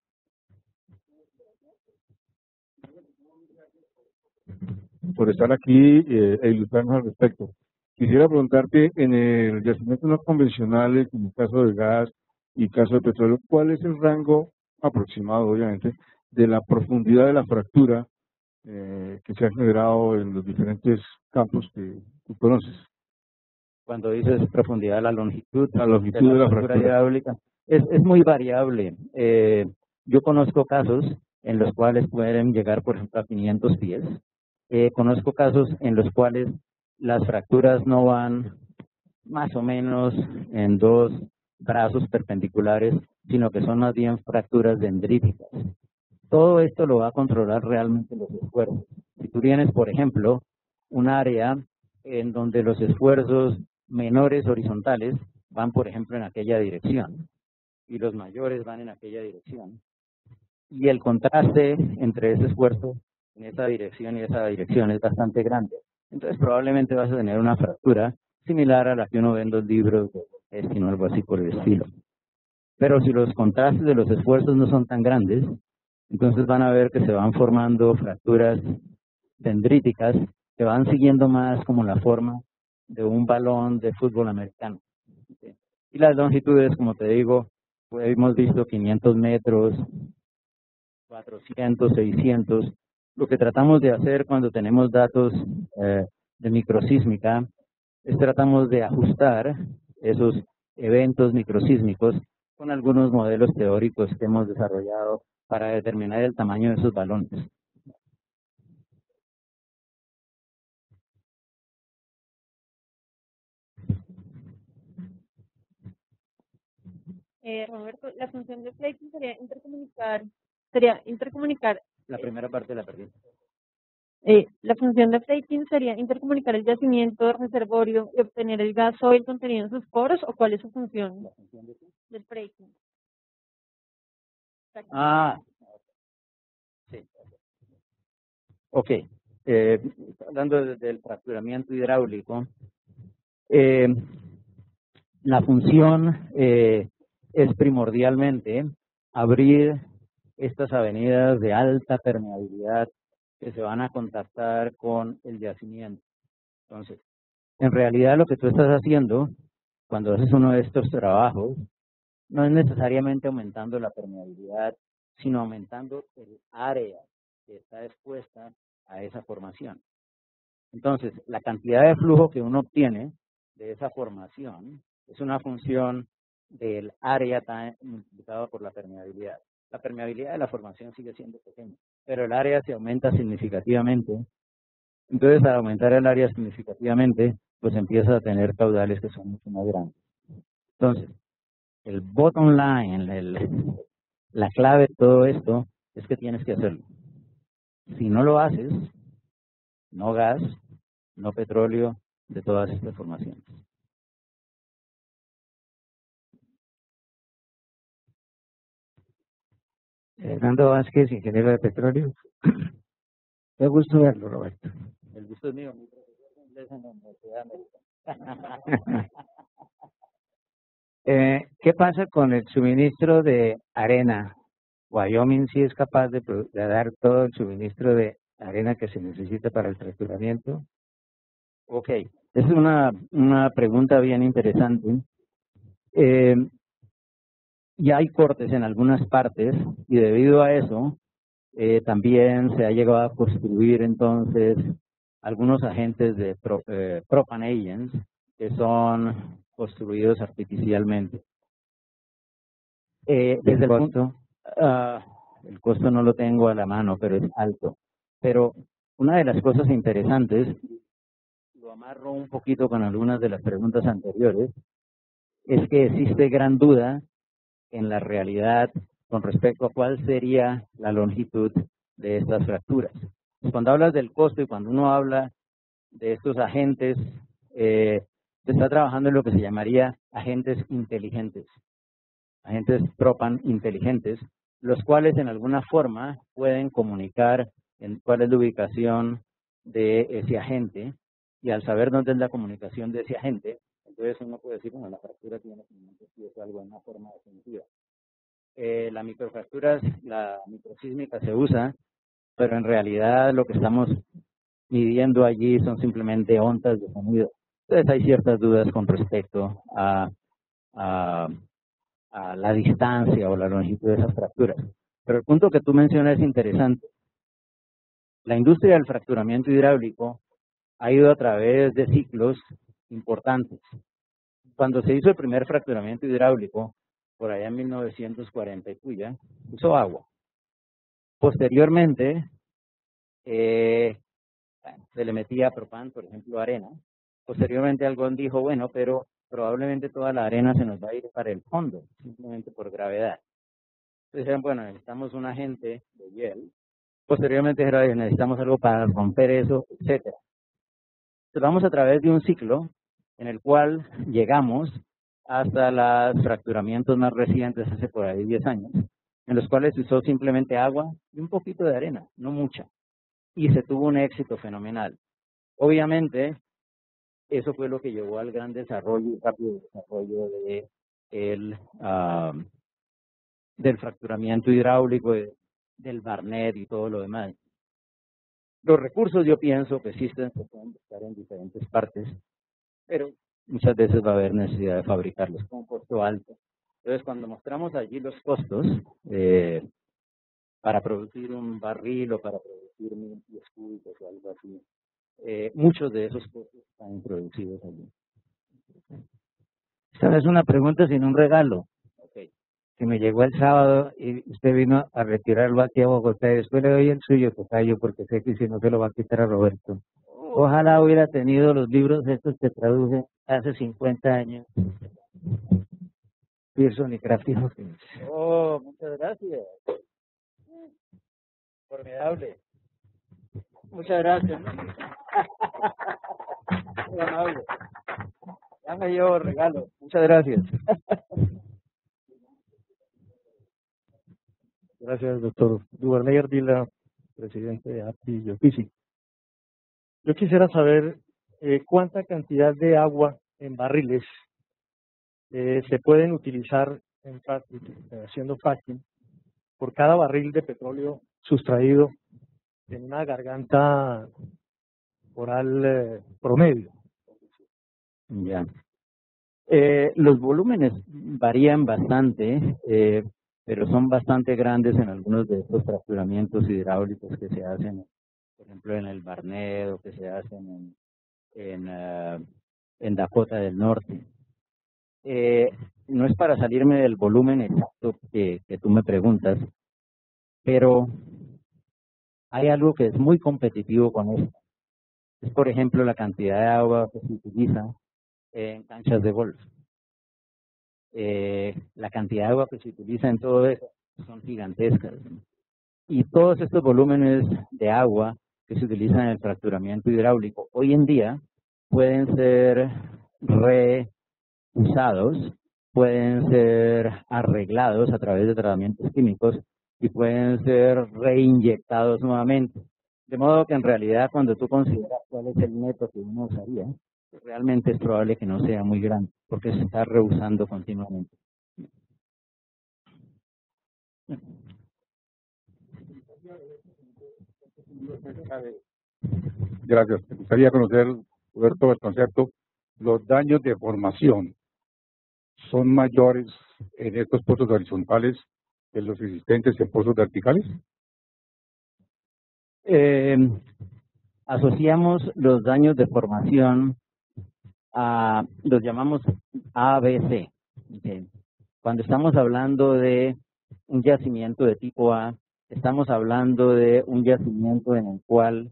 Por estar aquí eh, e ilustrarnos al respecto. Quisiera preguntarte, en el yacimiento no convencionales, en el caso del gas y caso de petróleo, ¿cuál es el rango aproximado, obviamente, de la profundidad de la fractura eh, que se ha generado en los diferentes campos que tú conoces? Cuando dices profundidad, la longitud, La longitud de la, de la fractura hidráulica, es, es muy variable. Eh, yo conozco casos en los cuales pueden llegar, por ejemplo, a quinientos pies. Eh, conozco casos en los cuales las fracturas no van más o menos en dos brazos perpendiculares, sino que son más bien fracturas dendríticas. Todo esto lo va a controlar realmente los esfuerzos. Si tú tienes, por ejemplo, un área en donde los esfuerzos menores horizontales van, por ejemplo, en aquella dirección y los mayores van en aquella dirección, y el contraste entre ese esfuerzo en esa dirección y esa dirección es bastante grande, entonces probablemente vas a tener una fractura similar a la que uno ve en los libros de Eskin o algo así por el estilo. Pero si los contrastes de los esfuerzos no son tan grandes, entonces van a ver que se van formando fracturas dendríticas que van siguiendo más como la forma de un balón de fútbol americano. Y las longitudes, como te digo, pues hemos visto quinientos metros, cuatrocientos, seiscientos. Lo que tratamos de hacer cuando tenemos datos eh, de microsísmica es tratamos de ajustar esos eventos microsísmicos con algunos modelos teóricos que hemos desarrollado para determinar el tamaño de esos balones. Eh, Roberto, la función de plating sería intercomunicar, sería intercomunicar. La primera parte la perdí. Eh, la función de plating sería intercomunicar el yacimiento reservorio y obtener el gas o el contenido en sus poros, ¿o cuál es su función? ¿La función de qué? Del plating. Ah, sí. Ok. Eh, hablando de, del fracturamiento hidráulico, eh, la función eh, es primordialmente abrir estas avenidas de alta permeabilidad que se van a contactar con el yacimiento. Entonces, en realidad lo que tú estás haciendo cuando haces uno de estos trabajos no es necesariamente aumentando la permeabilidad, sino aumentando el área que está expuesta a esa formación. Entonces, la cantidad de flujo que uno obtiene de esa formación es una función del área multiplicado por la permeabilidad. La permeabilidad de la formación sigue siendo pequeña, pero el área se aumenta significativamente. Entonces, al aumentar el área significativamente, pues empieza a tener caudales que son mucho más grandes. Entonces, el bottom line, el, la clave de todo esto es que tienes que hacerlo. Si no lo haces, no gas, no petróleo, de todas estas formaciones. Fernando Vázquez, ingeniero de petróleo. Qué gusto verlo, Roberto. El gusto es mío, mi profesor de inglés en la Universidad Americana. eh, ¿Qué pasa con el suministro de arena? Wyoming sí es capaz de, de dar todo el suministro de arena que se necesita para el fracturamiento. Ok, es una, una pregunta bien interesante. Eh, ya hay cortes en algunas partes y debido a eso eh, también se ha llegado a construir entonces algunos agentes de pro, eh, propan agents que son construidos artificialmente. Eh, desde el costo, uh, el costo no lo tengo a la mano, pero es alto. Pero una de las cosas interesantes, lo amarro un poquito con algunas de las preguntas anteriores, es que existe gran duda en la realidad con respecto a cuál sería la longitud de estas fracturas. Cuando hablas del costo y cuando uno habla de estos agentes, eh, se está trabajando en lo que se llamaría agentes inteligentes, agentes propan inteligentes, los cuales en alguna forma pueden comunicar en cuál es la ubicación de ese agente, y al saber dónde es la comunicación de ese agente, entonces uno puede decir, bueno, la fractura tiene que es algo en una forma definitiva. Eh, la microfractura, la microsísmica se usa, pero en realidad lo que estamos midiendo allí son simplemente ondas de sonido. Entonces hay ciertas dudas con respecto a, a, a la distancia o la longitud de esas fracturas. Pero el punto que tú mencionas es interesante. La industria del fracturamiento hidráulico ha ido a través de ciclos importantes. Cuando se hizo el primer fracturamiento hidráulico, por allá en mil novecientos cuarenta y puya, usó agua. Posteriormente, eh, se le metía propán, por ejemplo, arena. Posteriormente Algón dijo, bueno, pero probablemente toda la arena se nos va a ir para el fondo, simplemente por gravedad. Entonces dijeron, bueno, necesitamos un agente de hielo. Posteriormente dijeron, necesitamos algo para romper eso, etcétera. Entonces vamos a través de un ciclo en el cual llegamos hasta los fracturamientos más recientes, hace por ahí diez años, en los cuales se usó simplemente agua y un poquito de arena, no mucha, y se tuvo un éxito fenomenal. Obviamente, eso fue lo que llevó al gran desarrollo y rápido desarrollo de el, uh, del fracturamiento hidráulico, de, del Barnett y todo lo demás. Los recursos, yo pienso que existen, se pueden buscar en diferentes partes, pero muchas veces va a haber necesidad de fabricarlos con un costo alto. Entonces, cuando mostramos allí los costos eh, para producir un barril o para producir mil pies cúbicos o algo así, eh, muchos de esos costos están introducidos allí. Esta no es una pregunta, sino un regalo. Okay. Que me llegó el sábado y usted vino a retirarlo aquí a Bogotá. Después le doy el suyo, tocayo, porque sé que si no se lo va a quitar a Roberto. Ojalá hubiera tenido los libros estos que traduje hace cincuenta años. Pearson y Crafty Hawkins. Oh, muchas gracias. Formidable. Muchas gracias. Muy amable. Ya me llevo regalo. Muchas gracias. Gracias, doctor Duvernay Ardila, presidente de A P I y Ofici. Yo quisiera saber eh, cuánta cantidad de agua en barriles eh, se pueden utilizar en, haciendo fracking por cada barril de petróleo sustraído en una garganta oral eh, promedio. Ya. Eh, los volúmenes varían bastante, eh, pero son bastante grandes en algunos de estos fracturamientos hidráulicos que se hacen, por ejemplo, en el Barnett o que se hacen en, en, uh, en Dakota del Norte. Eh, no es para salirme del volumen exacto que, que tú me preguntas, pero hay algo que es muy competitivo con esto. Es, por ejemplo, la cantidad de agua que se utiliza en canchas de golf. Eh, la cantidad de agua que se utiliza en todo eso son gigantescas. Y todos estos volúmenes de agua que se utilizan en el fracturamiento hidráulico hoy en día pueden ser reusados, pueden ser arreglados a través de tratamientos químicos y pueden ser reinyectados nuevamente. De modo que en realidad cuando tú consideras cuál es el neto que uno usaría, realmente es probable que no sea muy grande, porque se está reusando continuamente. Gracias. Me gustaría conocer, Roberto, el concepto. Los daños de formación son mayores en estos pozos horizontales que los existentes en pozos verticales. Eh, asociamos los daños de formación a, los llamamos A B C. Okay. Cuando estamos hablando de un yacimiento de tipo A, estamos hablando de un yacimiento en el cual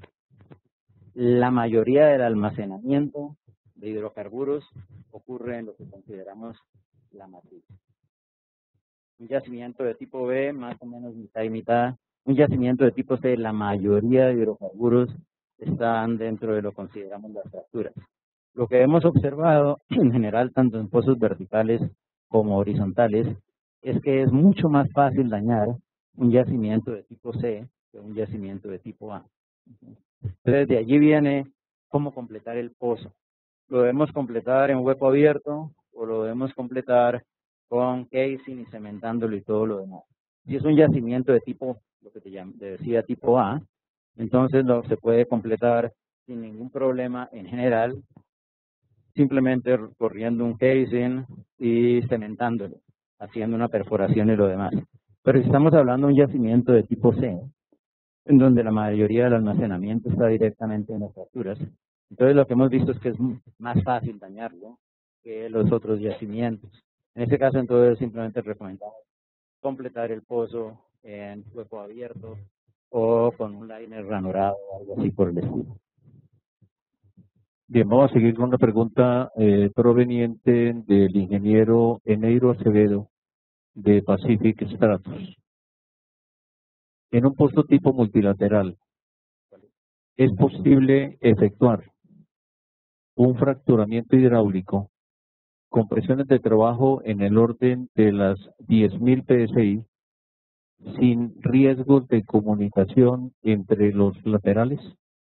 la mayoría del almacenamiento de hidrocarburos ocurre en lo que consideramos la matriz. Un yacimiento de tipo B, más o menos mitad y mitad. Un yacimiento de tipo C, la mayoría de hidrocarburos están dentro de lo que consideramos las fracturas. Lo que hemos observado en general, tanto en pozos verticales como horizontales, es que es mucho más fácil dañar un yacimiento de tipo C que un yacimiento de tipo A. Entonces, de allí viene cómo completar el pozo. lo debemos completar en hueco abierto o lo debemos completar con casing y cementándolo y todo lo demás. Si es un yacimiento de tipo, lo que te, llam- te decía, tipo A, entonces lo, se puede completar sin ningún problema en general, simplemente corriendo un casing y cementándolo, haciendo una perforación y lo demás. Pero si estamos hablando de un yacimiento de tipo C, en donde la mayoría del almacenamiento está directamente en las fracturas, entonces lo que hemos visto es que es más fácil dañarlo que los otros yacimientos. En este caso, entonces, simplemente recomendamos completar el pozo en hueco abierto o con un liner ranurado o algo así por el estilo. Bien, vamos a seguir con una pregunta eh, proveniente del ingeniero Eneiro Acevedo de Pacific Stratos. En un pozo tipo multilateral, ¿es posible efectuar un fracturamiento hidráulico con presiones de trabajo en el orden de las diez mil P S I sin riesgos de comunicación entre los laterales?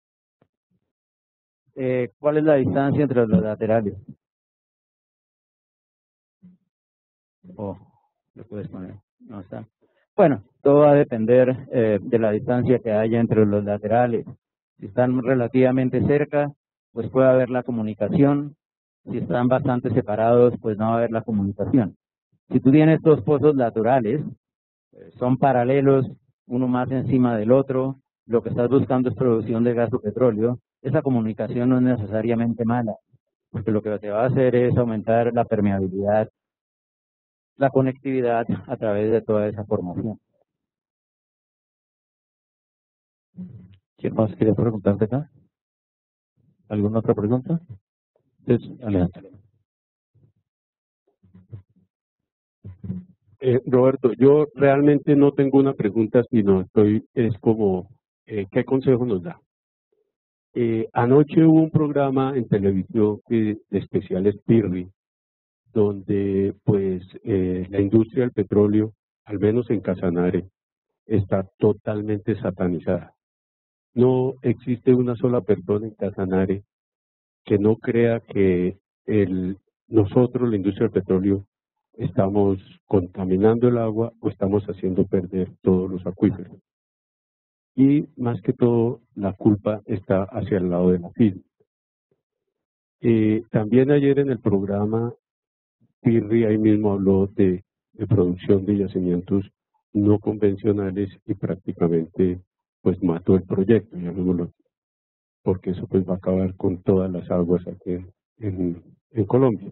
Eh, ¿Cuál es la distancia entre los laterales? Oh, lo puedes poner. No está. Bueno, todo va a depender eh, de la distancia que haya entre los laterales. Si están relativamente cerca, pues puede haber la comunicación. Si están bastante separados, pues no va a haber la comunicación. Si tú tienes dos pozos laterales, eh, son paralelos, uno más encima del otro, lo que estás buscando es producción de gas o petróleo, esa comunicación no es necesariamente mala, porque lo que te va a hacer es aumentar la permeabilidad, la conectividad a través de toda esa formación. ¿Quién más quería preguntarte acá? ¿Alguna otra pregunta? Entonces, Alejandro. Eh, Roberto, yo realmente no tengo una pregunta, sino estoy, es como, eh, ¿qué consejo nos da? Eh, anoche hubo un programa en televisión que, de especiales Pirri, donde pues eh, la industria del petróleo, al menos en Casanare, está totalmente satanizada. No existe una sola persona en Casanare que no crea que el, nosotros, la industria del petróleo, estamos contaminando el agua o estamos haciendo perder todos los acuíferos. Y más que todo, la culpa está hacia el lado de la firma. Eh, también ayer en el programa, Pirri ahí mismo habló de, de producción de yacimientos no convencionales y prácticamente pues mató el proyecto, llamémoslo, porque eso pues va a acabar con todas las aguas aquí en, en, en Colombia.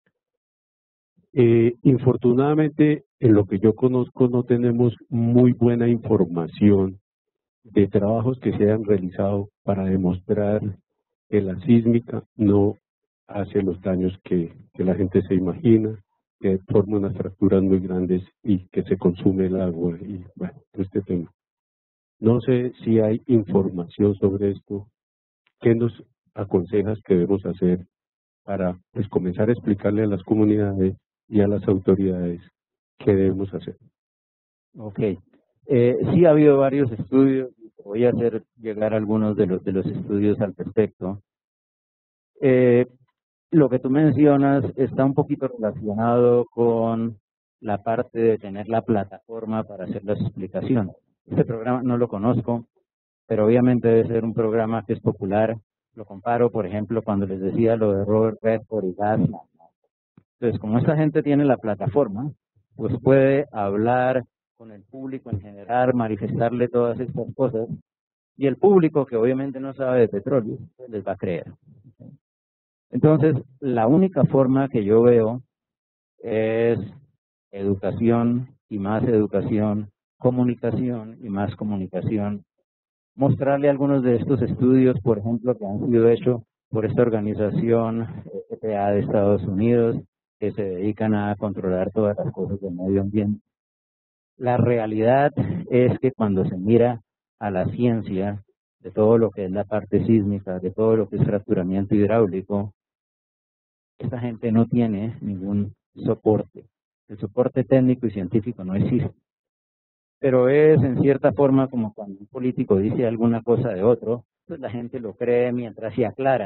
Eh, infortunadamente, en lo que yo conozco, no tenemos muy buena información de trabajos que se hayan realizado para demostrar que la sísmica no hace los daños que, que la gente se imagina, que forma unas fracturas muy grandes y que se consume el agua y bueno, este tema. No sé si hay información sobre esto. ¿Qué nos aconsejas que debemos hacer para pues, comenzar a explicarle a las comunidades y a las autoridades qué debemos hacer? Ok. Eh, sí ha habido varios estudios, voy a hacer llegar algunos de los, de los estudios al respecto. Eh, lo que tú mencionas está un poquito relacionado con la parte de tener la plataforma para hacer las explicaciones. Este programa no lo conozco, pero obviamente debe ser un programa que es popular. Lo comparo, por ejemplo, cuando les decía lo de Robert Redford y Gassman. Entonces, como esta gente tiene la plataforma, pues puede hablar con el público en general, manifestarle todas estas cosas, y el público, que obviamente no sabe de petróleo, pues les va a creer. Entonces, la única forma que yo veo es educación y más educación, comunicación y más comunicación. Mostrarle algunos de estos estudios, por ejemplo, que han sido hechos por esta organización E P A de Estados Unidos, que se dedican a controlar todas las cosas del medio ambiente. La realidad es que cuando se mira a la ciencia de todo lo que es la parte sísmica, de todo lo que es fracturamiento hidráulico, esta gente no tiene ningún soporte. El soporte técnico y científico no existe. Pero es en cierta forma como cuando un político dice alguna cosa de otro, pues la gente lo cree mientras se aclara.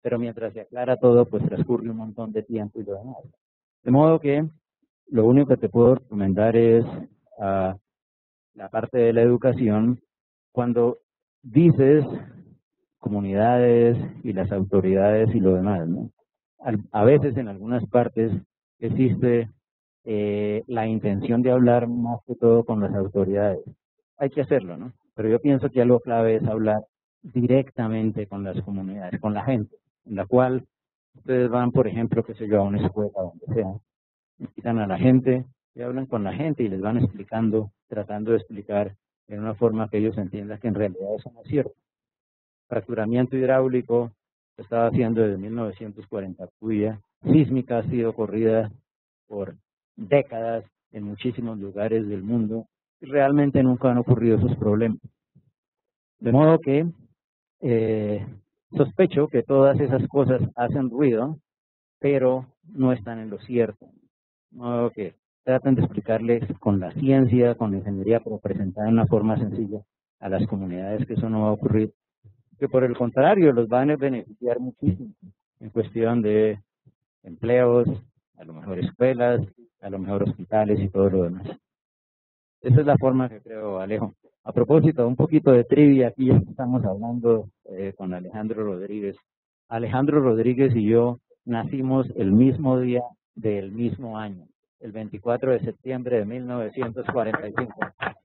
pero mientras se aclara todo, pues transcurre un montón de tiempo y lo demás. De modo que lo único que te puedo recomendar es uh, la parte de la educación. Cuando dices comunidades y las autoridades y lo demás, ¿no? A veces en algunas partes existe eh, la intención de hablar más que todo con las autoridades. Hay que hacerlo, ¿no? Pero yo pienso que algo clave es hablar directamente con las comunidades, con la gente, en la cual ustedes van, por ejemplo, qué sé yo, a una escuela, donde sea, invitan a la gente y hablan con la gente y les van explicando, tratando de explicar en una forma que ellos entiendan que en realidad eso no es cierto. Fracturamiento hidráulico se estaba haciendo desde mil novecientos cuarenta, cuya sísmica ha sido corrida por décadas en muchísimos lugares del mundo y realmente nunca han ocurrido esos problemas. De modo que eh, sospecho que todas esas cosas hacen ruido, pero no están en lo cierto. De modo que traten de explicarles con la ciencia, con la ingeniería, pero presentada de una forma sencilla a las comunidades que eso no va a ocurrir, que por el contrario los van a beneficiar muchísimo en cuestión de empleos, a lo mejor escuelas, a lo mejor hospitales y todo lo demás. Esa es la forma que creo, Alejo. A propósito, un poquito de trivia, aquí estamos hablando eh, con Alejandro Rodríguez. Alejandro Rodríguez y yo nacimos el mismo día del mismo año, el veinticuatro de septiembre de mil novecientos cuarenta y cinco.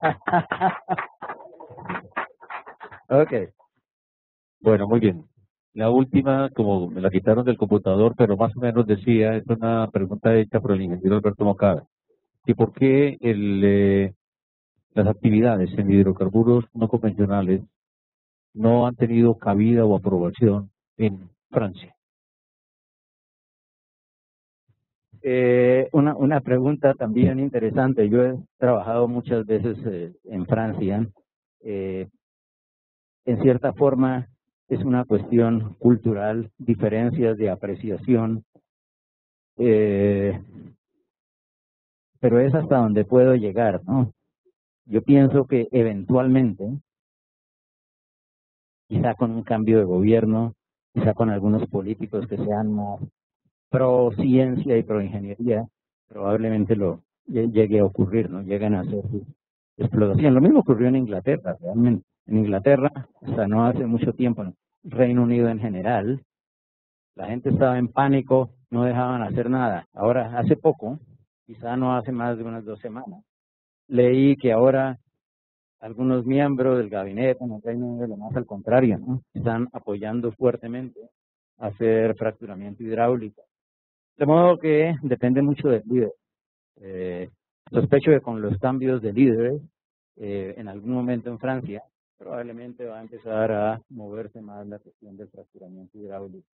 Ok. Bueno, muy bien. La última, como me la quitaron del computador, pero más o menos decía, es una pregunta hecha por el ingeniero Alberto Moncada. ¿Y por qué el, eh, las actividades en hidrocarburos no convencionales no han tenido cabida o aprobación en Francia? Eh, una, una pregunta también interesante. Yo he trabajado muchas veces eh, en Francia. Eh, en cierta forma es una cuestión cultural, diferencias de apreciación, eh, pero es hasta donde puedo llegar, ¿no? Yo pienso que eventualmente, quizá con un cambio de gobierno, quizá con algunos políticos que sean más pro ciencia y pro ingeniería, probablemente lo llegue a ocurrir, ¿no? Lleguen a hacer su explotación. Lo mismo ocurrió en Inglaterra, realmente. En Inglaterra, hasta no hace mucho tiempo, en Reino Unido en general, la gente estaba en pánico, no dejaban hacer nada. Ahora, hace poco, quizá no hace más de unas dos semanas, leí que ahora algunos miembros del gabinete en el Reino Unido, lo más al contrario, ¿no? Están apoyando fuertemente hacer fracturamiento hidráulico. De modo que depende mucho del líder. Eh, sospecho que con los cambios de líderes, eh, en algún momento en Francia, probablemente va a empezar a moverse más la cuestión del fracturamiento hidráulico.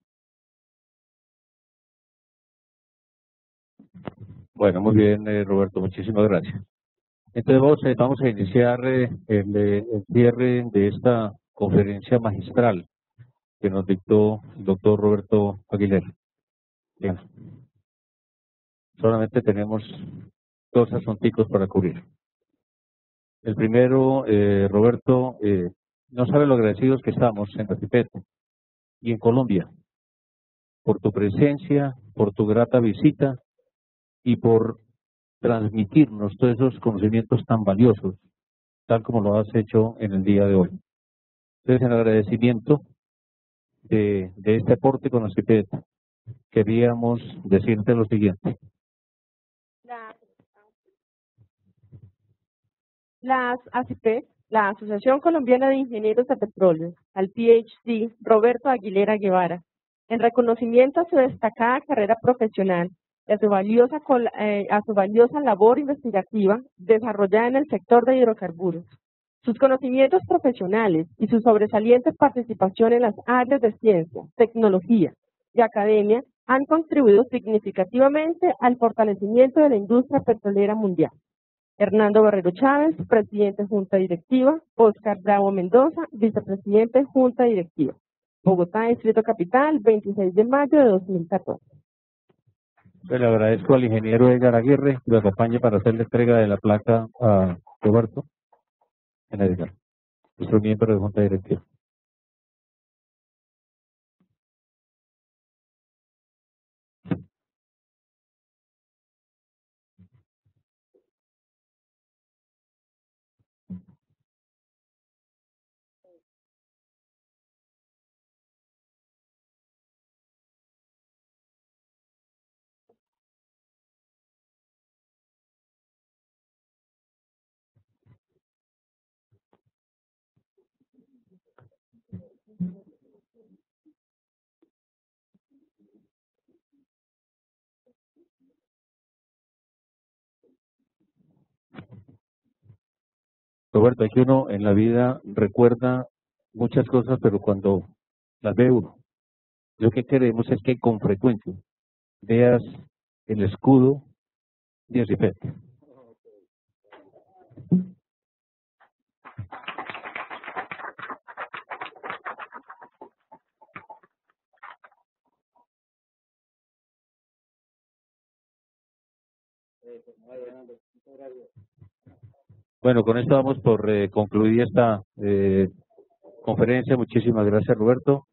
Bueno, muy bien, eh, Roberto, muchísimas gracias. Entonces vamos, eh, vamos a iniciar eh, el, el cierre de esta conferencia magistral que nos dictó el doctor Roberto Aguilera. Bien. Solamente tenemos dos asunticos para cubrir. El primero, eh, Roberto, eh, no sabe lo agradecidos que estamos en la CIPET y en Colombia por tu presencia, por tu grata visita y por transmitirnos todos esos conocimientos tan valiosos, tal como lo has hecho en el día de hoy. Entonces, en agradecimiento de, de este aporte con la CIPET, queríamos decirte lo siguiente. La, las A C I P, la Asociación Colombiana de Ingenieros de Petróleo, al P H D Roberto Aguilera Guevara, en reconocimiento a su destacada carrera profesional y a su valiosa, eh, a su valiosa labor investigativa desarrollada en el sector de hidrocarburos. Sus conocimientos profesionales y su sobresaliente participación en las áreas de ciencia, tecnología y academia han contribuido significativamente al fortalecimiento de la industria petrolera mundial. Hernando Barrero Chávez, presidente Junta Directiva. Oscar Bravo Mendoza, vicepresidente Junta Directiva. Bogotá, Distrito Capital, veintiséis de mayo de dos mil catorce. Le agradezco al ingeniero Edgar Aguirre que lo acompañe para hacer la entrega de la placa a Roberto en Edgar, nuestro miembro de Junta Directiva. Roberto, hay que uno en la vida recuerda muchas cosas, pero cuando las ve uno, lo que queremos es que con frecuencia veas el escudo de ASIPEC. Bueno, con esto vamos por eh, concluir esta eh, conferencia. Muchísimas gracias, Roberto.